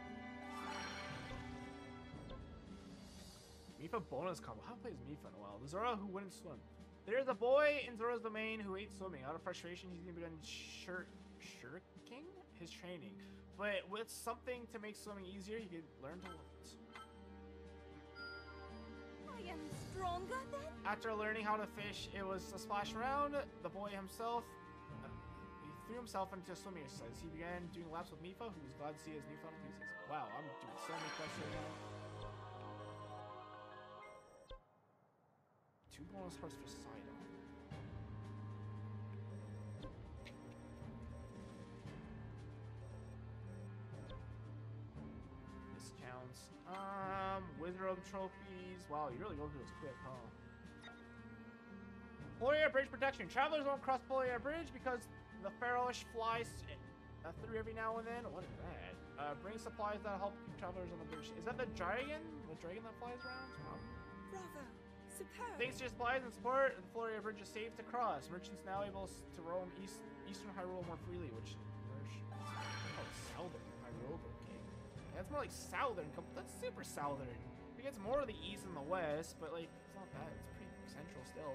Mifa bonus combo. How plays Mifa in a while? The Zora who wouldn't swim. There's a boy in Zora's domain who hates swimming. Out of frustration, he's gonna begin shir shirking his training. But with something to make swimming easier, he could learn to love it. I am stronger then? After learning how to fish, it was a splash around. The boy himself, uh, he threw himself into swimming exercise. He began doing laps with Mifa, who was glad to see his newfound enthusiasm. Wow, I'm doing so many quests right now. Two bonus parts for Sidon. Discounts. Um, Wizard trophies. Wow, you really go through this quick, huh? Polar Bridge protection. Travelers won't cross Polar Bridge because the Pharaohish flies uh, through every now and then. What is that? Uh, bring supplies that help keep travelers on the bridge. Is that the dragon? The dragon that flies around? Wow. Bravo. Superb. Thanks to your supplies and support, the Floria Bridge is safe to cross. Merchants now able to roam east, eastern Hyrule more freely, which... Oh, southern Hyrule, okay. Yeah, that's more like southern. That's super southern. It gets more of the east and the west, but like, it's not that. It's pretty central still.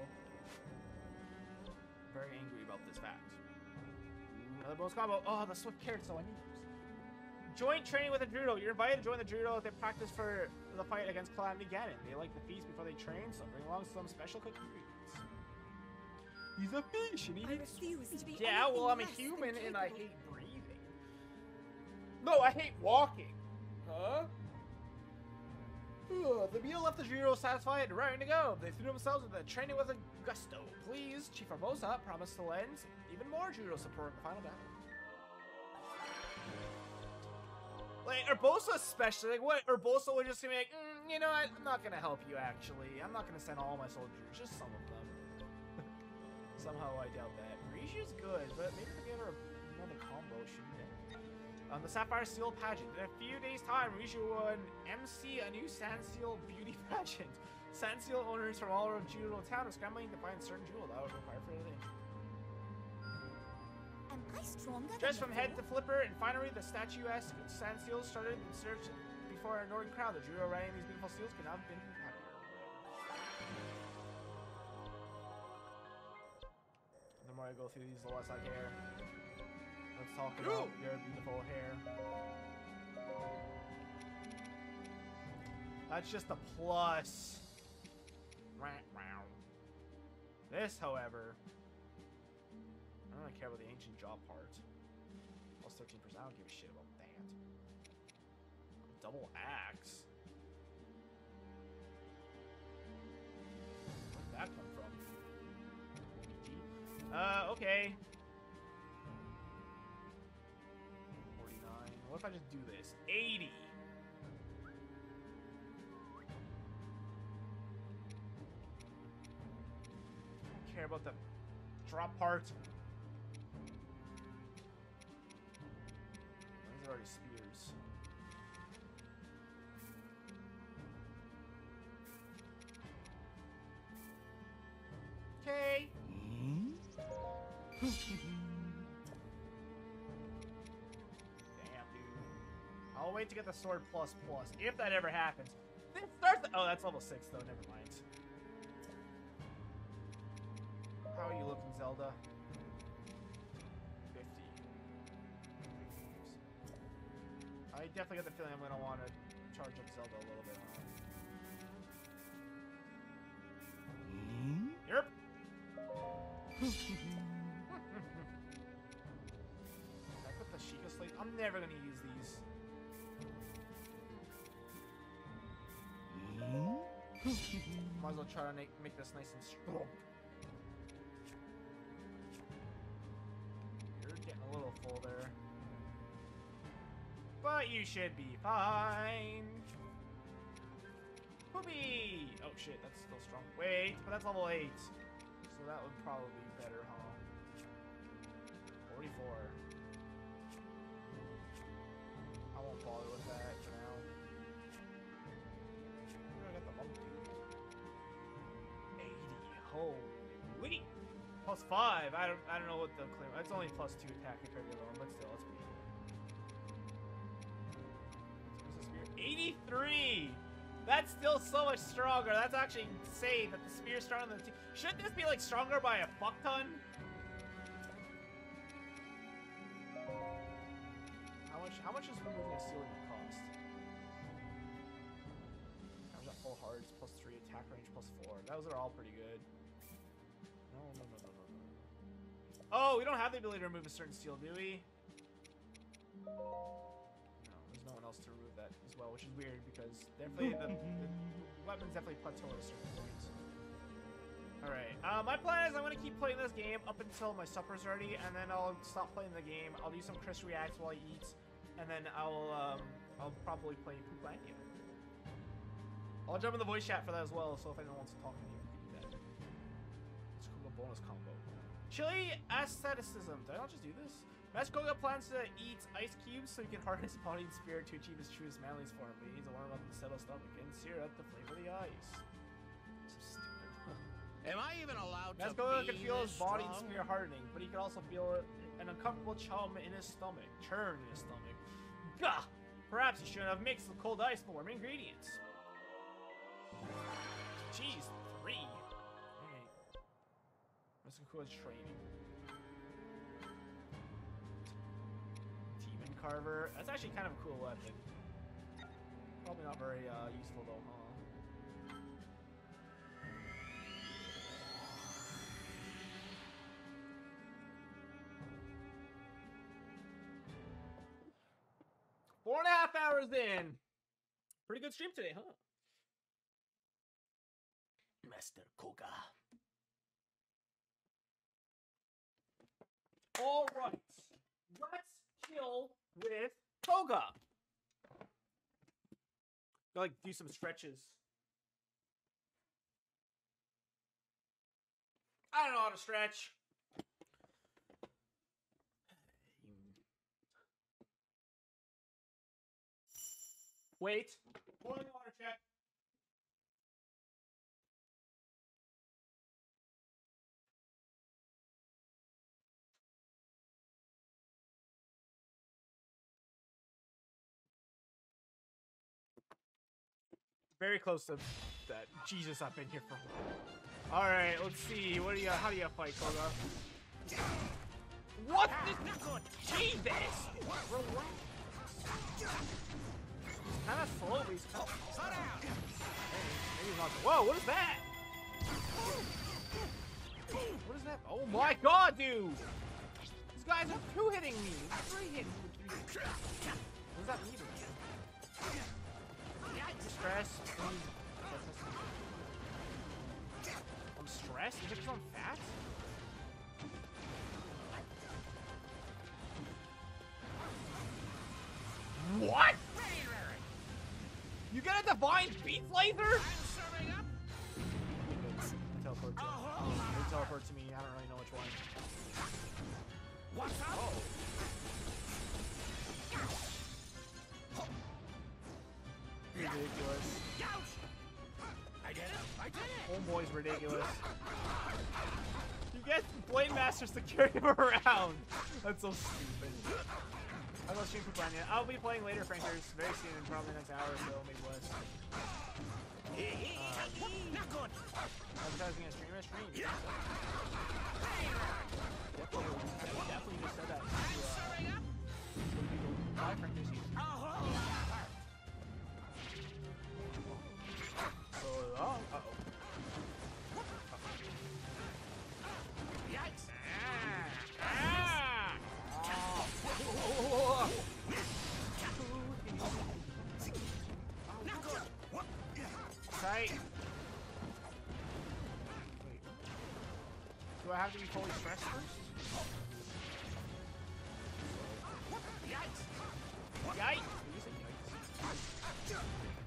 Very angry about this fact. Another bonus combo. Oh, the swift carrot, so I need those. Joint training with a Druido. You're invited to join the Druido if they practice for the fight against Calamity Ganon. They like the feast before they train, so bring along some special cooking ingredients. He's a fish and he I eats. refuse to be Yeah, well, I'm a anything human less than and I capable. hate breathing. No, I hate walking. Huh? Ugh, the meal left the Druido satisfied and raring to go. They threw themselves into the training with a gusto. Please, Chief Urbosa promised to lend even more Druido support in the final battle. Like, Urbosa especially, like, what, Urbosa would just be like, mm, you know what, I'm not gonna help you, actually. I'm not gonna send all my soldiers, just some of them. Somehow I doubt that. Rishu's good, but maybe if we give her another combo, she can get. Um, the Sapphire Seal Pageant. In a few days' time, Rishu will M C a new Sand Seal Beauty Pageant. Sand Seal owners from all over Judo Town are scrambling to find certain jewel that would require further entry. Am I stronger Just than from head to before? flipper, and finally the statuesque sand seals started in search before a Northern crowd. The Druido riding these beautiful seals could not have been happier. The more I go through these, the less I care. Let's talk about your beautiful hair. That's just a plus. This, however, I don't really care about the ancient jaw part. Plus thirteen percent, I don't give a shit about that. Double axe? Where'd that come from? Uh, okay. forty-nine. What if I just do this? eighty! I don't care about the drop part. These are already spears. Damn, dude. I'll wait to get the sword plus plus, if that ever happens. It starts. Oh, that's level six though. Never mind. How are you looking, Zelda? fifty. I definitely get the feeling I'm gonna want to charge up Zelda a little bit. Huh? Yep. I put the Sheikah Slate. I'm never gonna use these. Might as well try to make, make this nice and strong. You're getting a little full there. But you should be fine. Whoopee! Oh shit, that's still strong. Wait, but that's level eight. So that would probably be better, huh? forty-four. I won't bother with that for now. I got the monk dude. eighty. Holy. Plus five. I don't I don't know what the claim. It's only plus two attack compared to the other one, but still, it's pretty good. What's the spear? eighty-three! That's still so much stronger. That's actually insane that the spear's stronger than the two. Shouldn't this be like stronger by a fuck ton? How much how much is removing a ceiling cost? How much that full hearts, plus three, attack range, plus four. Those are all pretty good. No, no, no, no, no, no. Oh, we don't have the ability to remove a certain seal, do we? No one else to remove that as well, which is weird because definitely the, the weapons definitely plateau at a certain point. Alright, uh, my plan is I'm going to keep playing this game up until my supper's ready, and then I'll stop playing the game. I'll do some Chris Reacts while I eat, and then I'll um, I'll probably play Pooplandia. I'll jump in the voice chat for that as well, so if anyone wants to talk to me, you can do that. It's a cool bonus combo. Chili asceticism. Did I not just do this? Master Koga plans to eat ice cubes so he can harness his body and spirit to achieve his truest manliness form, but he needs to warm up and settle stomach and sear up the flavor of the ice. So stupid. Am I even allowed Master to Koga be can feel his this body and strong? spirit hardening, but he can also feel an uncomfortable chum in his stomach, churn in his stomach. Gah! Perhaps he shouldn't have mixed the cold ice with warm ingredients. Jeez, three. Alright. Master Koga's training. Carver. That's actually kind of a cool weapon. Probably not very uh, useful though, huh? Four and a half hours in. Pretty good stream today, huh? Master Koga. All right. Let's chill with Koga. Go like do some stretches. I don't know how to stretch. Wait. Boiling water check. Very close to that. Jesus, I've been here for a while. Alright, let's see. What do you how do you fight, Koga? What the Jesus! Relax. Kinda slow, but he's kinda maybe, maybe he's not. Whoa, what is that? What is that? Oh my god, dude! These guys are two hitting me. Three hitting me. What does that mean? Stress. I'm stressed? You think I'm fat? What? You get a divine beat laser? Teleport to they teleport to me. I don't really know which one. What's up? Oh. Ridiculous. I did it! I did it! Homeboy's ridiculous. You get Blade Masters to carry him around. That's so stupid. I'm not stream for playing yet. I'll be playing later, Frankers, very soon, probably next hour or so, maybe less. Um, not good. Advertising a streamer stream. Definitely, definitely just said that. To, uh, Bye, Frankers. So, uh, uh-oh. Tight. Wait. Do I have to be fully stressed first? Yikes! Yikes! You said yikes.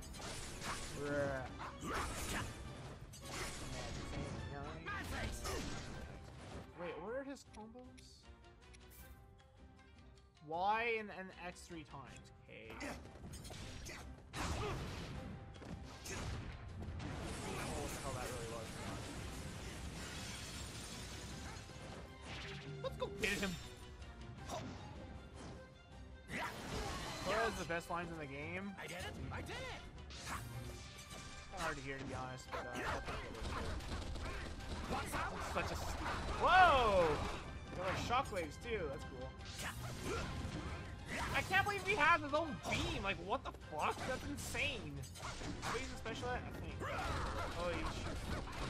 Wait, what are his combos? Y and, and X three times. Okay. How that really was. Let's go get him. Thor has the best lines in the game. I did it. I did it. Kind of hard to hear, to be honest, but uh, that's such a. Whoa! They're like shockwaves too. That's cool. I can't believe he has his own beam. Like, what the fuck? That's insane. Are we using special at? I think. Oh, he shoots.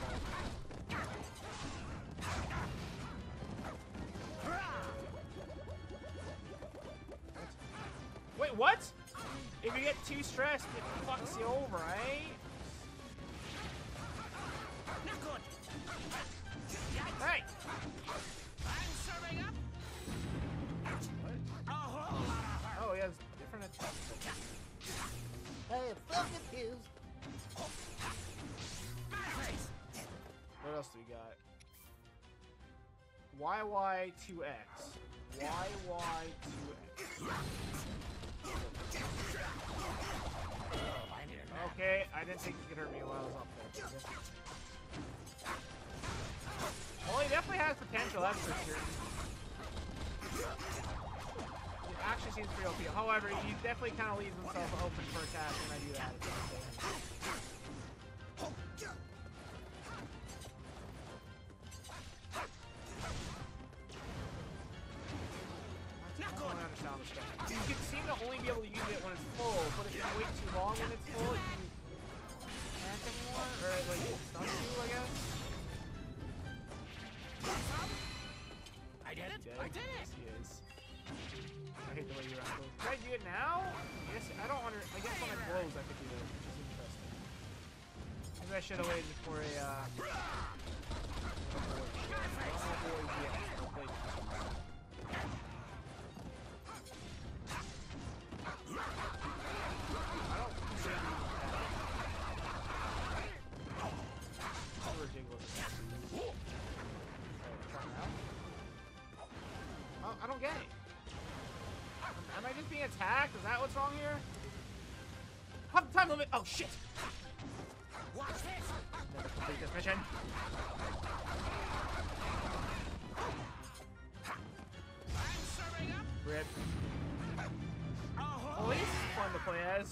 Wait, what? If you get too stressed, it fucks you over, right? Not good. Hey! I'm serving up. Oh, he has different attacks. I am so confused. What else do we got? Y Y two X. Y Y two X. Okay, I didn't think he could hurt me while I was up there. Well, he definitely has potential, that's for sure. He actually seems pretty O P. However, he definitely kind of leaves himself open for attack when I do that. I don't really understand this stuff. You can seem to only be able to use it when it's full, but if you wait too long when it's full, you can't anymore, or like it stuns you, I guess. I did it! I did it! Yes, he is. I hate the way you run those. Can I do it now? Yes, I don't under. I guess when it blows, I could do it, which is interesting. Maybe I should have waited for a. Uh, I don't get it. Am I just being attacked? Is that what's wrong here? Have time limit. Oh shit! Watch this. Never complete this mission. I'm serving up. Rip. Oh, he's fun to play as.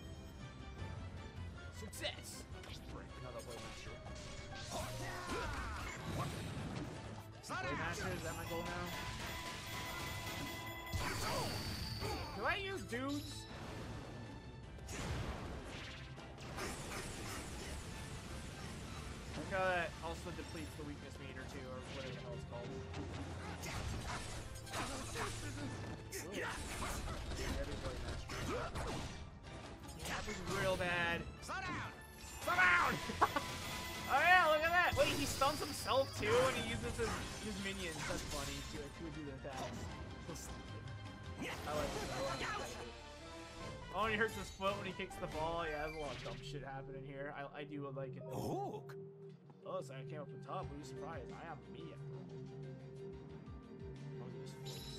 Success. Another Blade Master. Blade Master, is that my goal now? Do I use dudes? Like how that also depletes the weakness meter too, or whatever the hell it's called. That was real bad. Slow down! Slow down! Oh yeah, look at that! Wait, he stuns himself too, and he uses his, his minions. That's funny. To, to do the attacks. So stupid. I like it. I like it. Oh, and he hurts his foot when he kicks the ball. Yeah, there's a lot of dumb shit happening here. I, I do like it. Oh, oh, so I came up the top. Were you surprised? I am me after all. Oh, this floats.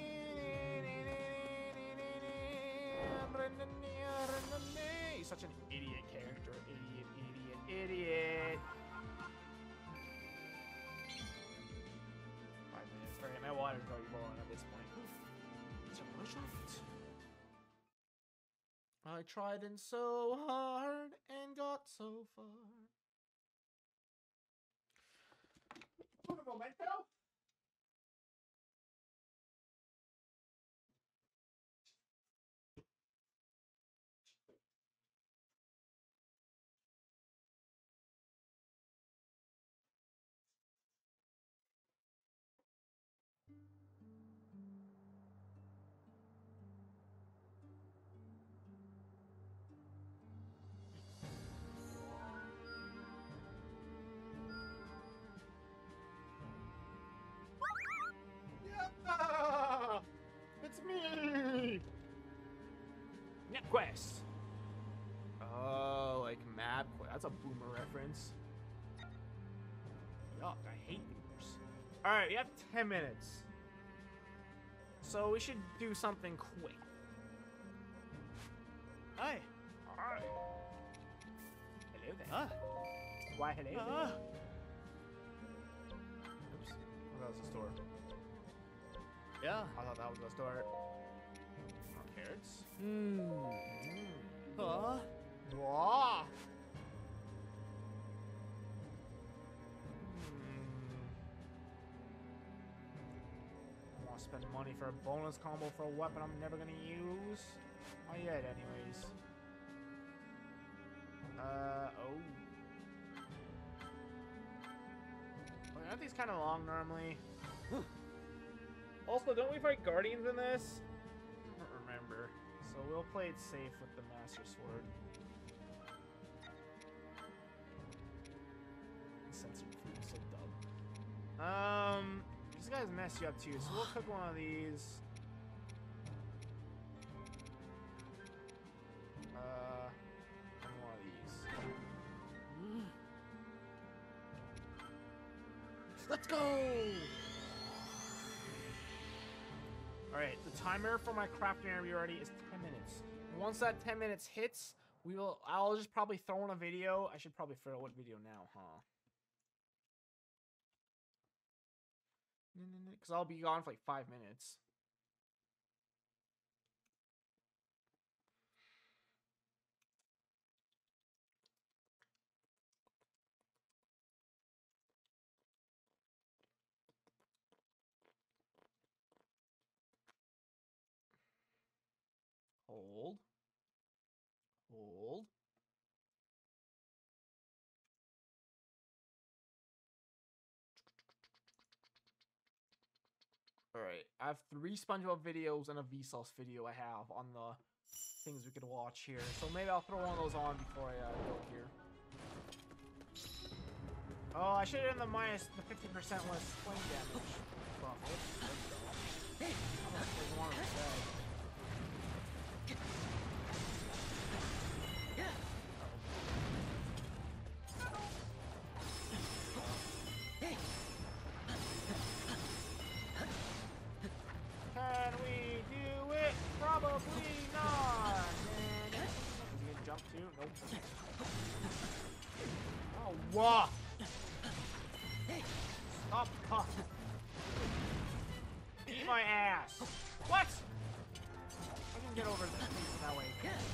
He's such an idiot character. Idiot, idiot, idiot. spider's already blowing at this point. It's a rush of it. I tried and so hard and got so far. Put a memento. Yeah! It's me! Net quest. Oh, like map quest. That's a boomer reference. Yuck, I hate boomers. Alright, we have ten minutes. So we should do something quick. Hi. Alright. Hello there. Ah. Why hello? Ah. Oops. Oh, that was the store. Yeah. I thought that was the store. More carrots. Hmm. Mm. Ah. Wow. I want to spend money for a bonus combo for a weapon I'm never gonna use. Not yet, anyways. Uh oh. Okay, aren't these kind of long normally? Also, don't we fight guardians in this? I don't remember. So we'll play it safe with the Master Sword. Censored food is so dumb. Um, these guys mess you up too, so we'll cook one of these. Uh, and one of these. Let's go. Alright, the timer for my crafting area already is ten minutes. Once that ten minutes hits, we will I'll just probably throw in a video. I should probably figure out what video now, huh? Because I'll be gone for like five minutes. Hold. Hold. Alright, I have three SpongeBob videos and a Vsauce video I have on the things we could watch here. So maybe I'll throw one of those on before I uh, go here. Oh, I should have done the minus the fifty percent less flame damage. Profit. I'm gonna play one instead. Can we do it? Probably not. Is he gonna jump too? Nope. Oh, wow. Stop coughing. Eat my ass. What? I can get over this that way.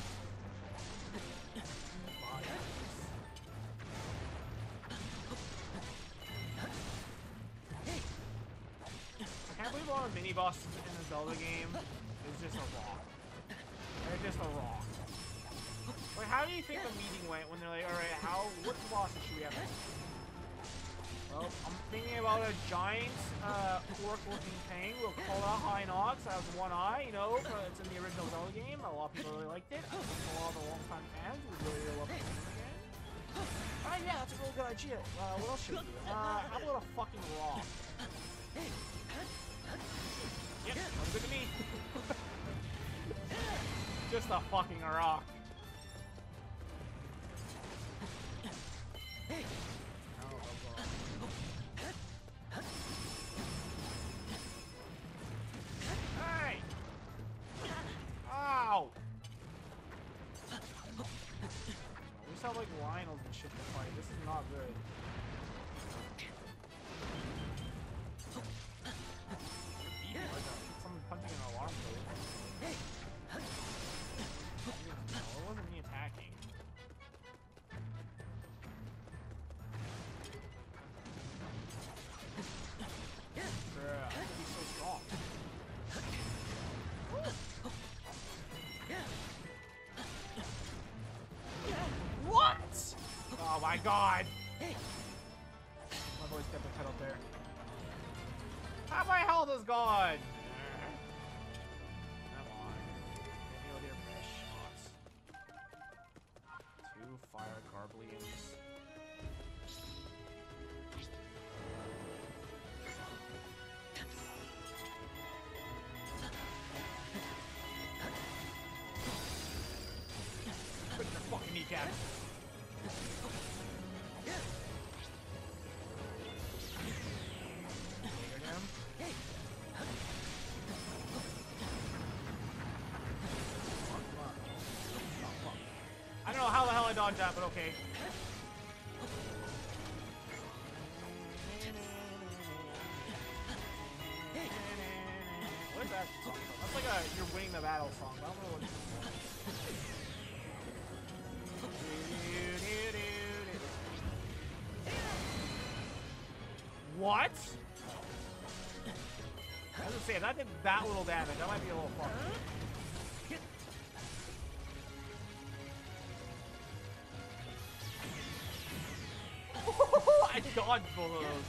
I can't believe all the mini bosses in the Zelda game is just a rock. They're just a rock. Wait, how do you think the meeting went when they're like, alright, how, what bosses should we have? Well, I'm thinking about a giant, uh, orc-looking thing. We'll call out Hinox. That has one eye, you know, it's in the original Zelda game. A lot of people really liked it. I think a lot of the long-time fans would really, really love it again. Oh yeah, that's a really good idea. Uh, what else should we do? Uh, how about a fucking rock? Yep, sounds good to me. Just a fucking rock. Hey! Ow! We sound like Lionels and shit to fight. This is not good. my god! My boy's got the cut out there. Half my health is gone! Come on. Hit me with your best shots. Two fire garblians. Put your fucking kneecap. I don't know how the hell I dodged that, but okay. What is that song? That's like a you're winning the battle song. I don't know what it's What? I was gonna say, if that did that little damage, that might be a little fucked. I dodged both of those.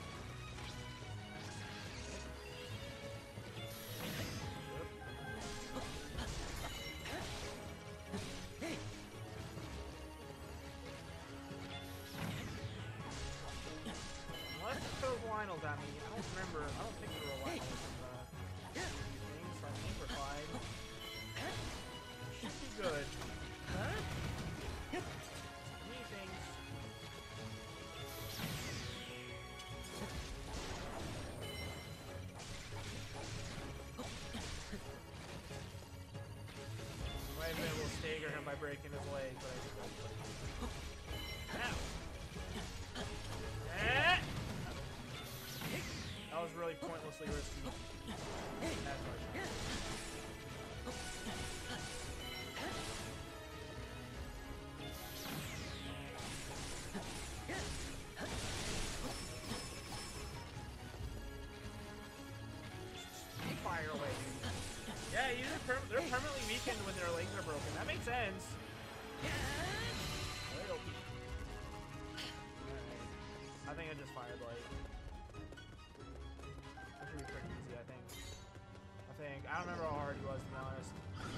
Let's throw Lionels at me. I don't remember. I don't think there were Lionels in the things, so I think we're fine. Should be good. Many things. Might have been able to stagger him by breaking his leg, but I didn't. Ow. Eh. That was really pointlessly risky. That's right. Fire away, dude. Yeah, you're per they're permanently weakened when their legs are broken. That makes sense. Right. I think I just fired like. That should be pretty easy, I think. I think. I don't remember how hard he was, to be honest.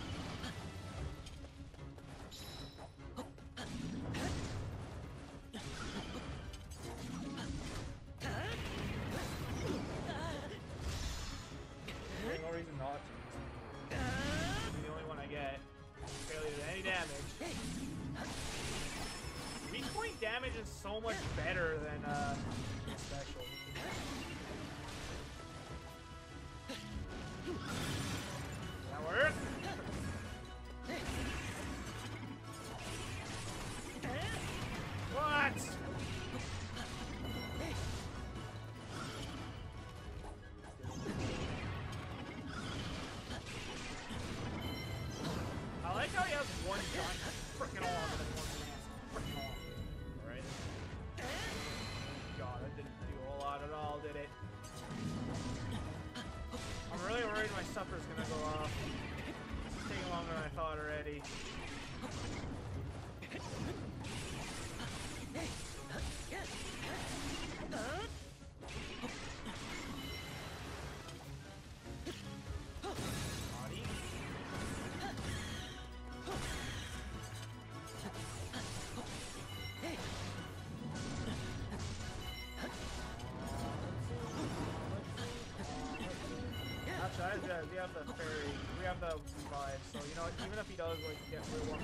There's no reason not to. He's the only one I get. Barely did any damage. Weak point damage is so much better than uh, special. That work? What? I like how he has one giant freaking arm and then one massive freaking arm. Alright. God, that didn't do a whole lot at all, did it? I'm really worried my supper's gonna go off. It's taking longer than I thought already. Body. Actually, I- we have the fairy, we have the revive, so you know what, even if he does like get real one,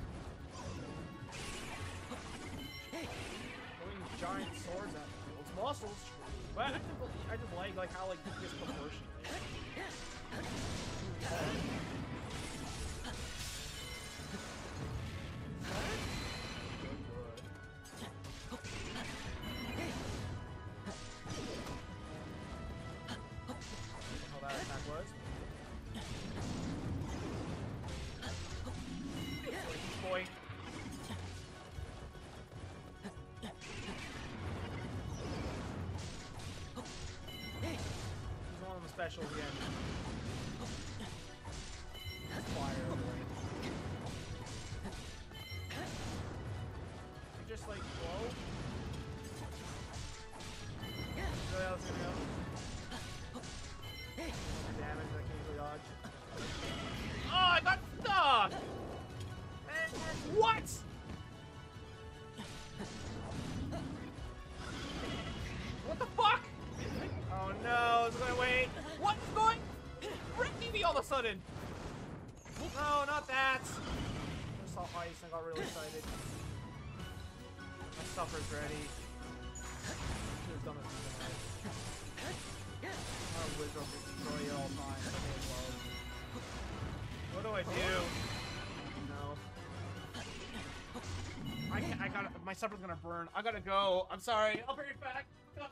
throwing giant swords at people's muscles, but I just, I just like like how like disproportionate. How that attack was. Boy. He's one of the specials again. Fire away. just like blow? Really, I was gonna go. Damage that can't really dodge. Oh, I got stuck! Man, what? What the fuck? Oh no, it's gonna wait. What's going? Ripping me all of a sudden. No, not that. I saw ice and I got really excited. My supper's ready. Should have done this sooner. My wizard will destroy it all the time. What do I do? No. I can't, I gotta, my supper's gonna burn. I gotta go. I'm sorry. I'll bring it back. God.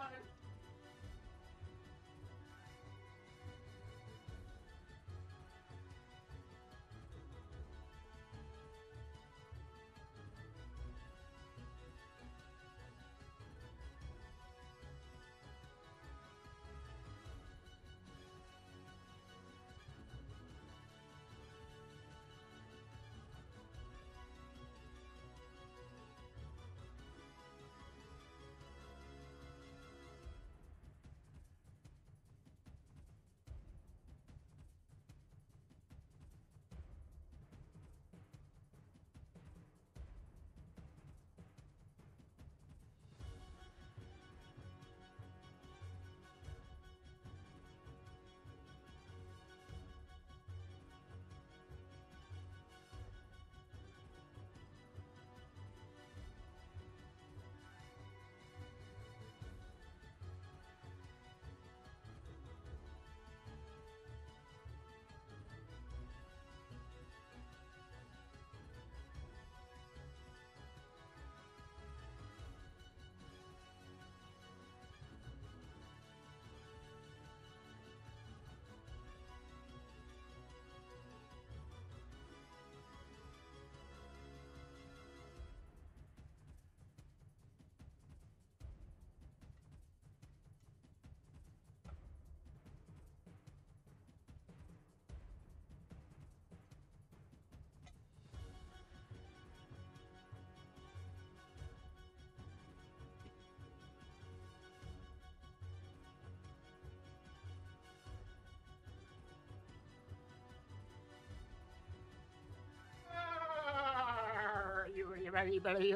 Yo,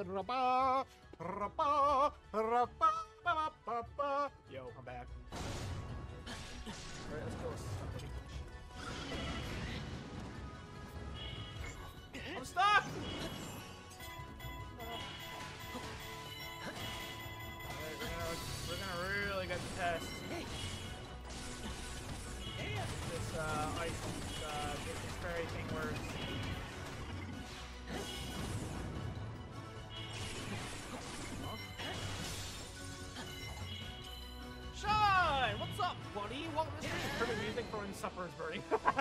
I'm back. Alright, let's go. I'm stuck! Alright, we're gonna, we're gonna really get the test. This, uh, ice, uh, this fairy thing works. What's up, buddy? Welcome to the stream. Perfect music for when supper is burning.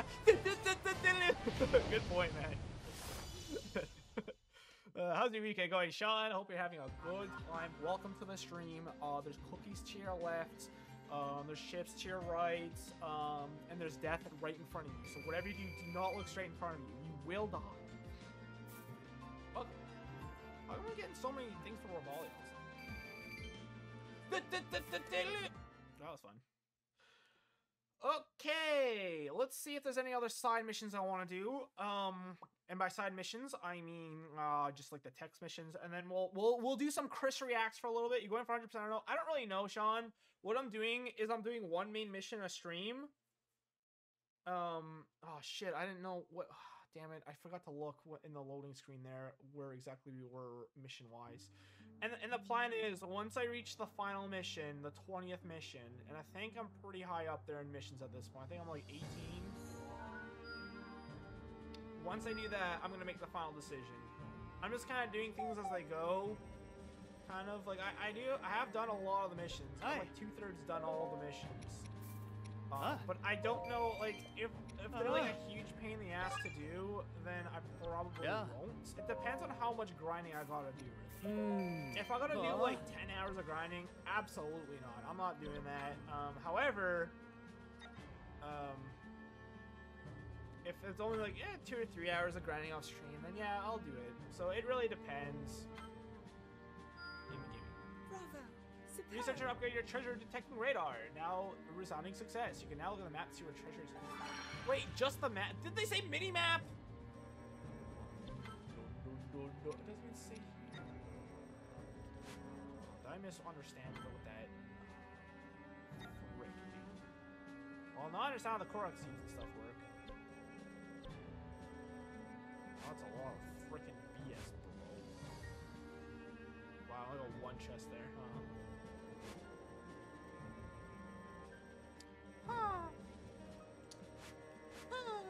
Good point, man. uh, how's your weekend going, Sean? Hope you're having a good time. Welcome to the stream. Uh, there's cookies to your left. Um, there's chips to your right. Um, and there's death right in front of you. So whatever you do, do not look straight in front of you. You will die. Fuck. How am I getting so many things for Rebellions? That was fun. Okay, let's see if there's any other side missions I want to do. Um, and by side missions, I mean uh, just like the text missions, and then we'll we'll we'll do some Chris reacts for a little bit. You going for one hundred percent? I don't know. I don't really know, Sean. What I'm doing is I'm doing one main mission a stream. Um, oh shit, I didn't know what. Damn it, I forgot to look what in the loading screen there where exactly we were mission wise. And, and the plan is, once I reach the final mission, the twentieth mission, and I think I'm pretty high up there in missions at this point. I think I'm like eighteen. Once I do that, I'm going to make the final decision. I'm just kind of doing things as they go. Kind of, like, I, I do, I have done a lot of the missions. I'm like two-thirds done all of the missions. Um, Ah. But I don't know, like, if, if they're like a huge pain in the ass to do, then I probably Yeah. won't. It depends on how much grinding I gotta do. Mm. If I gotta do Ah. like ten hours of grinding, absolutely not. I'm not doing that. Um, however, um, if it's only like eh, two or three hours of grinding off stream, then yeah, I'll do it. So it really depends. Researcher upgraded your treasure detecting radar. Now a resounding success. You can now look at the map to see where treasure is. Wait, just the map? Did they say mini map? It doesn't even say here. Did I misunderstand what that? Frick, dude. Well, now I understand how the Korok seeds and stuff work. Oh, that's a lot of freaking B S, bro. Wow, I got one chest there, huh? Huh. Huh.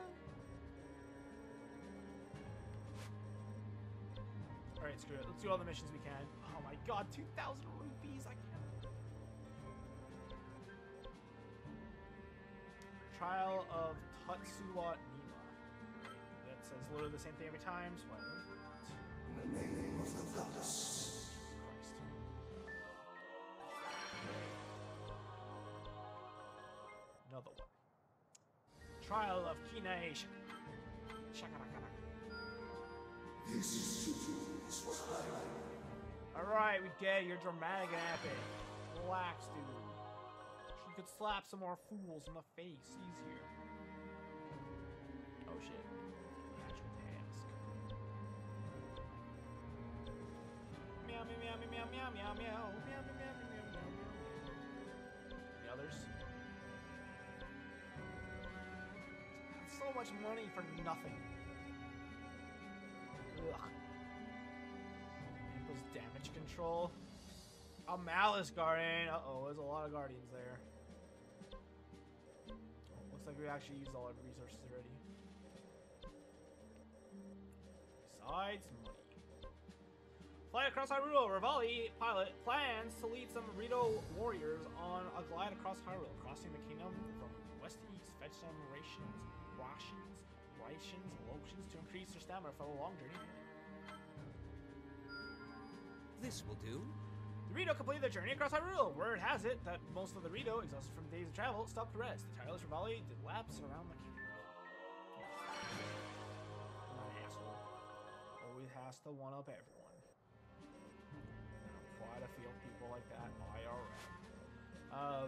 Alright, screw it. Let's do all the missions we can. Oh my god, two thousand rupees! I can't. Trial of Tatsuwa Nima. That says literally the same thing every time, so I don't know. In the name of the goddess. Christ. Another one. Trial of Kinae Shakarakara. This is what I Alright, we get your dramatic and epic. Relax, dude. You could slap some more fools in the face easier. Oh shit. Natural task. Meow meow meow meow meow meow meow meow meow meow meow meow meow. The others. That's so much money for nothing. Ugh. Equals damage control. A Malice Guardian. Uh oh, there's a lot of guardians there. Looks like we actually used all our resources already. Besides money. Fly across Hyrule. Rivali pilot plans to lead some Hyrule Warriors on a glide across Hyrule, crossing the kingdom from west to east. Fetch some rations, rations, rations, lotions to increase their stamina for the long journey. This will do. The Rito completed their journey across Hyrule. Word has it that most of the Rito, exhausted from days of travel, stopped to rest. The tireless Rivali did laps around the kingdom. What an asshole. Always has to one-up everyone. I don't quite feel people like that I R L. Um...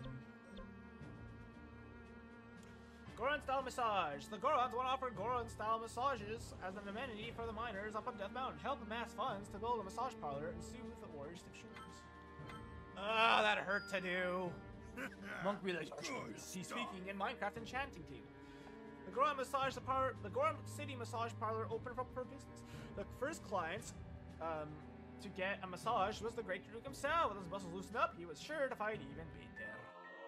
Goron-style massage. The Gorons want to offer Goron-style massages as an amenity for the miners up on Death Mountain. Help amass funds to build a massage parlor and soothe the warriors' stiff shoulders. Ah, oh, that hurt to do. Monk relations. He's speaking in Minecraft enchanting table. The Goron massage the par the Goron City massage parlor open for, for business. The first clients um, to get a massage was the Great Duke himself. With his muscles loosened up, he was sure to find even better.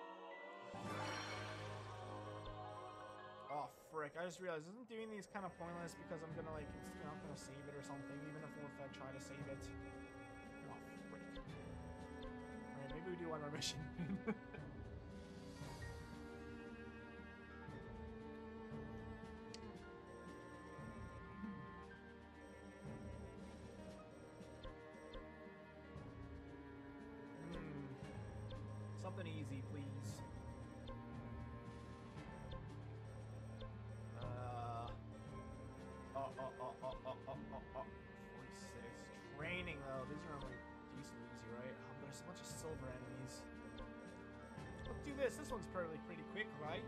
Oh frick! I just realized isn't doing these kind of pointless because I'm gonna like it's not gonna save it or something, even if if I try to save it. Oh frick! Alright, maybe we do one more mission. hmm. Something easy, please. forty-six. Training though, these are only decently easy, right? Oh, there's a bunch of silver enemies. Let's do this. This one's probably pretty quick, right?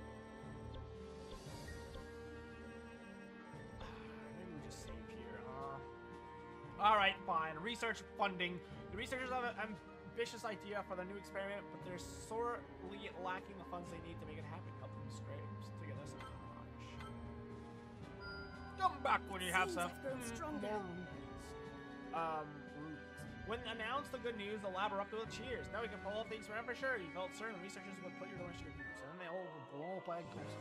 Maybe we just save here, huh? Alright, fine. Research funding. The researchers have an ambitious idea for the new experiment, but they're sorely lacking the funds they need to make it happen. Help them scrapes to get us some cash. Come back when you have some mm, more rupees. Um, rupees. When announced the good news, the lab erupted with cheers. Now we can pull off things for for sure. You felt certain the researchers would put your donation to good use, and then they all would blow up like ghosts.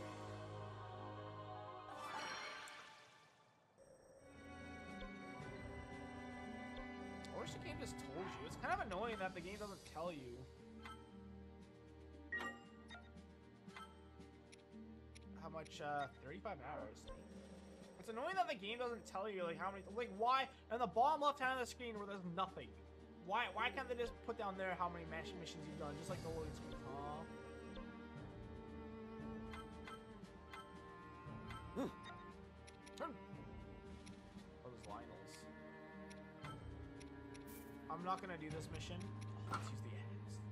I wish the game just told you. It's kind of annoying that the game doesn't tell you. How much, uh, thirty-five hours. It's annoying that the game doesn't tell you, like, how many, like, why, in the bottom left hand of the screen where there's nothing. Why, why can't they just put down there how many missions you've done, just like the loading screen? Huh? Hmm. Oh, there's Lionel's. I'm not gonna do this mission. Let's use the axe.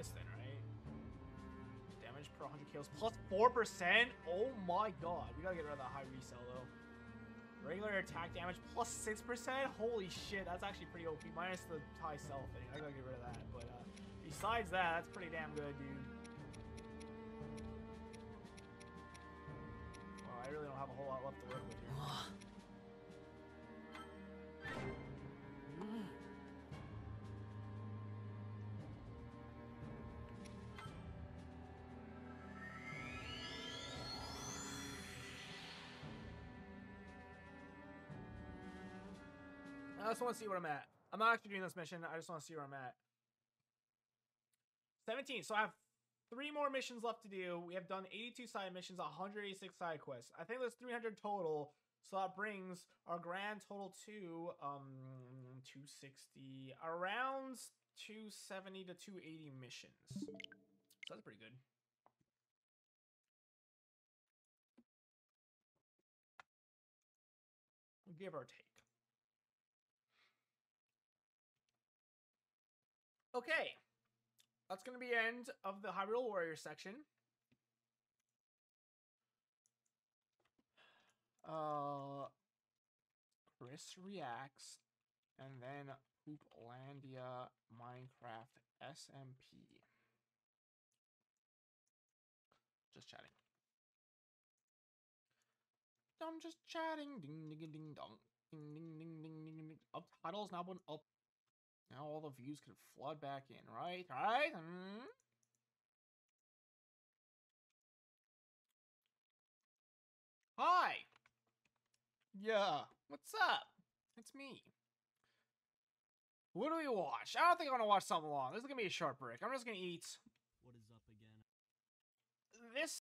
this then, right? Damage per one hundred kills plus four percent? Oh my god. We gotta get rid of that high resell though. Regular attack damage plus six percent? Holy shit, that's actually pretty O P. Minus the high sell thing. I gotta get rid of that. But uh, besides that, that's pretty damn good, dude. Well, I really don't have a whole lot left to work with here. I just want to see where I'm at. I'm not actually doing this mission. I just want to see where I'm at. seventeen. So I have three more missions left to do. We have done eighty-two side missions, one hundred eighty-six side quests. I think there's three hundred total. So that brings our grand total to um two sixty, around two seventy to two eighty missions. So that's pretty good. Give or take. Okay, that's going to be the end of the Hyrule Warriors section. Uh, Chris reacts, and then Hooplandia Minecraft S M P. Just chatting. I'm just chatting. Ding ding ding dong. Ding ding ding ding ding ding. Up titles now been up. Now all the views can flood back in, right? Right? Hmm? Hi! Yeah, what's up? It's me. What do we watch? I don't think I want to watch something long. This is going to be a short break. I'm just going to eat. What is up again? This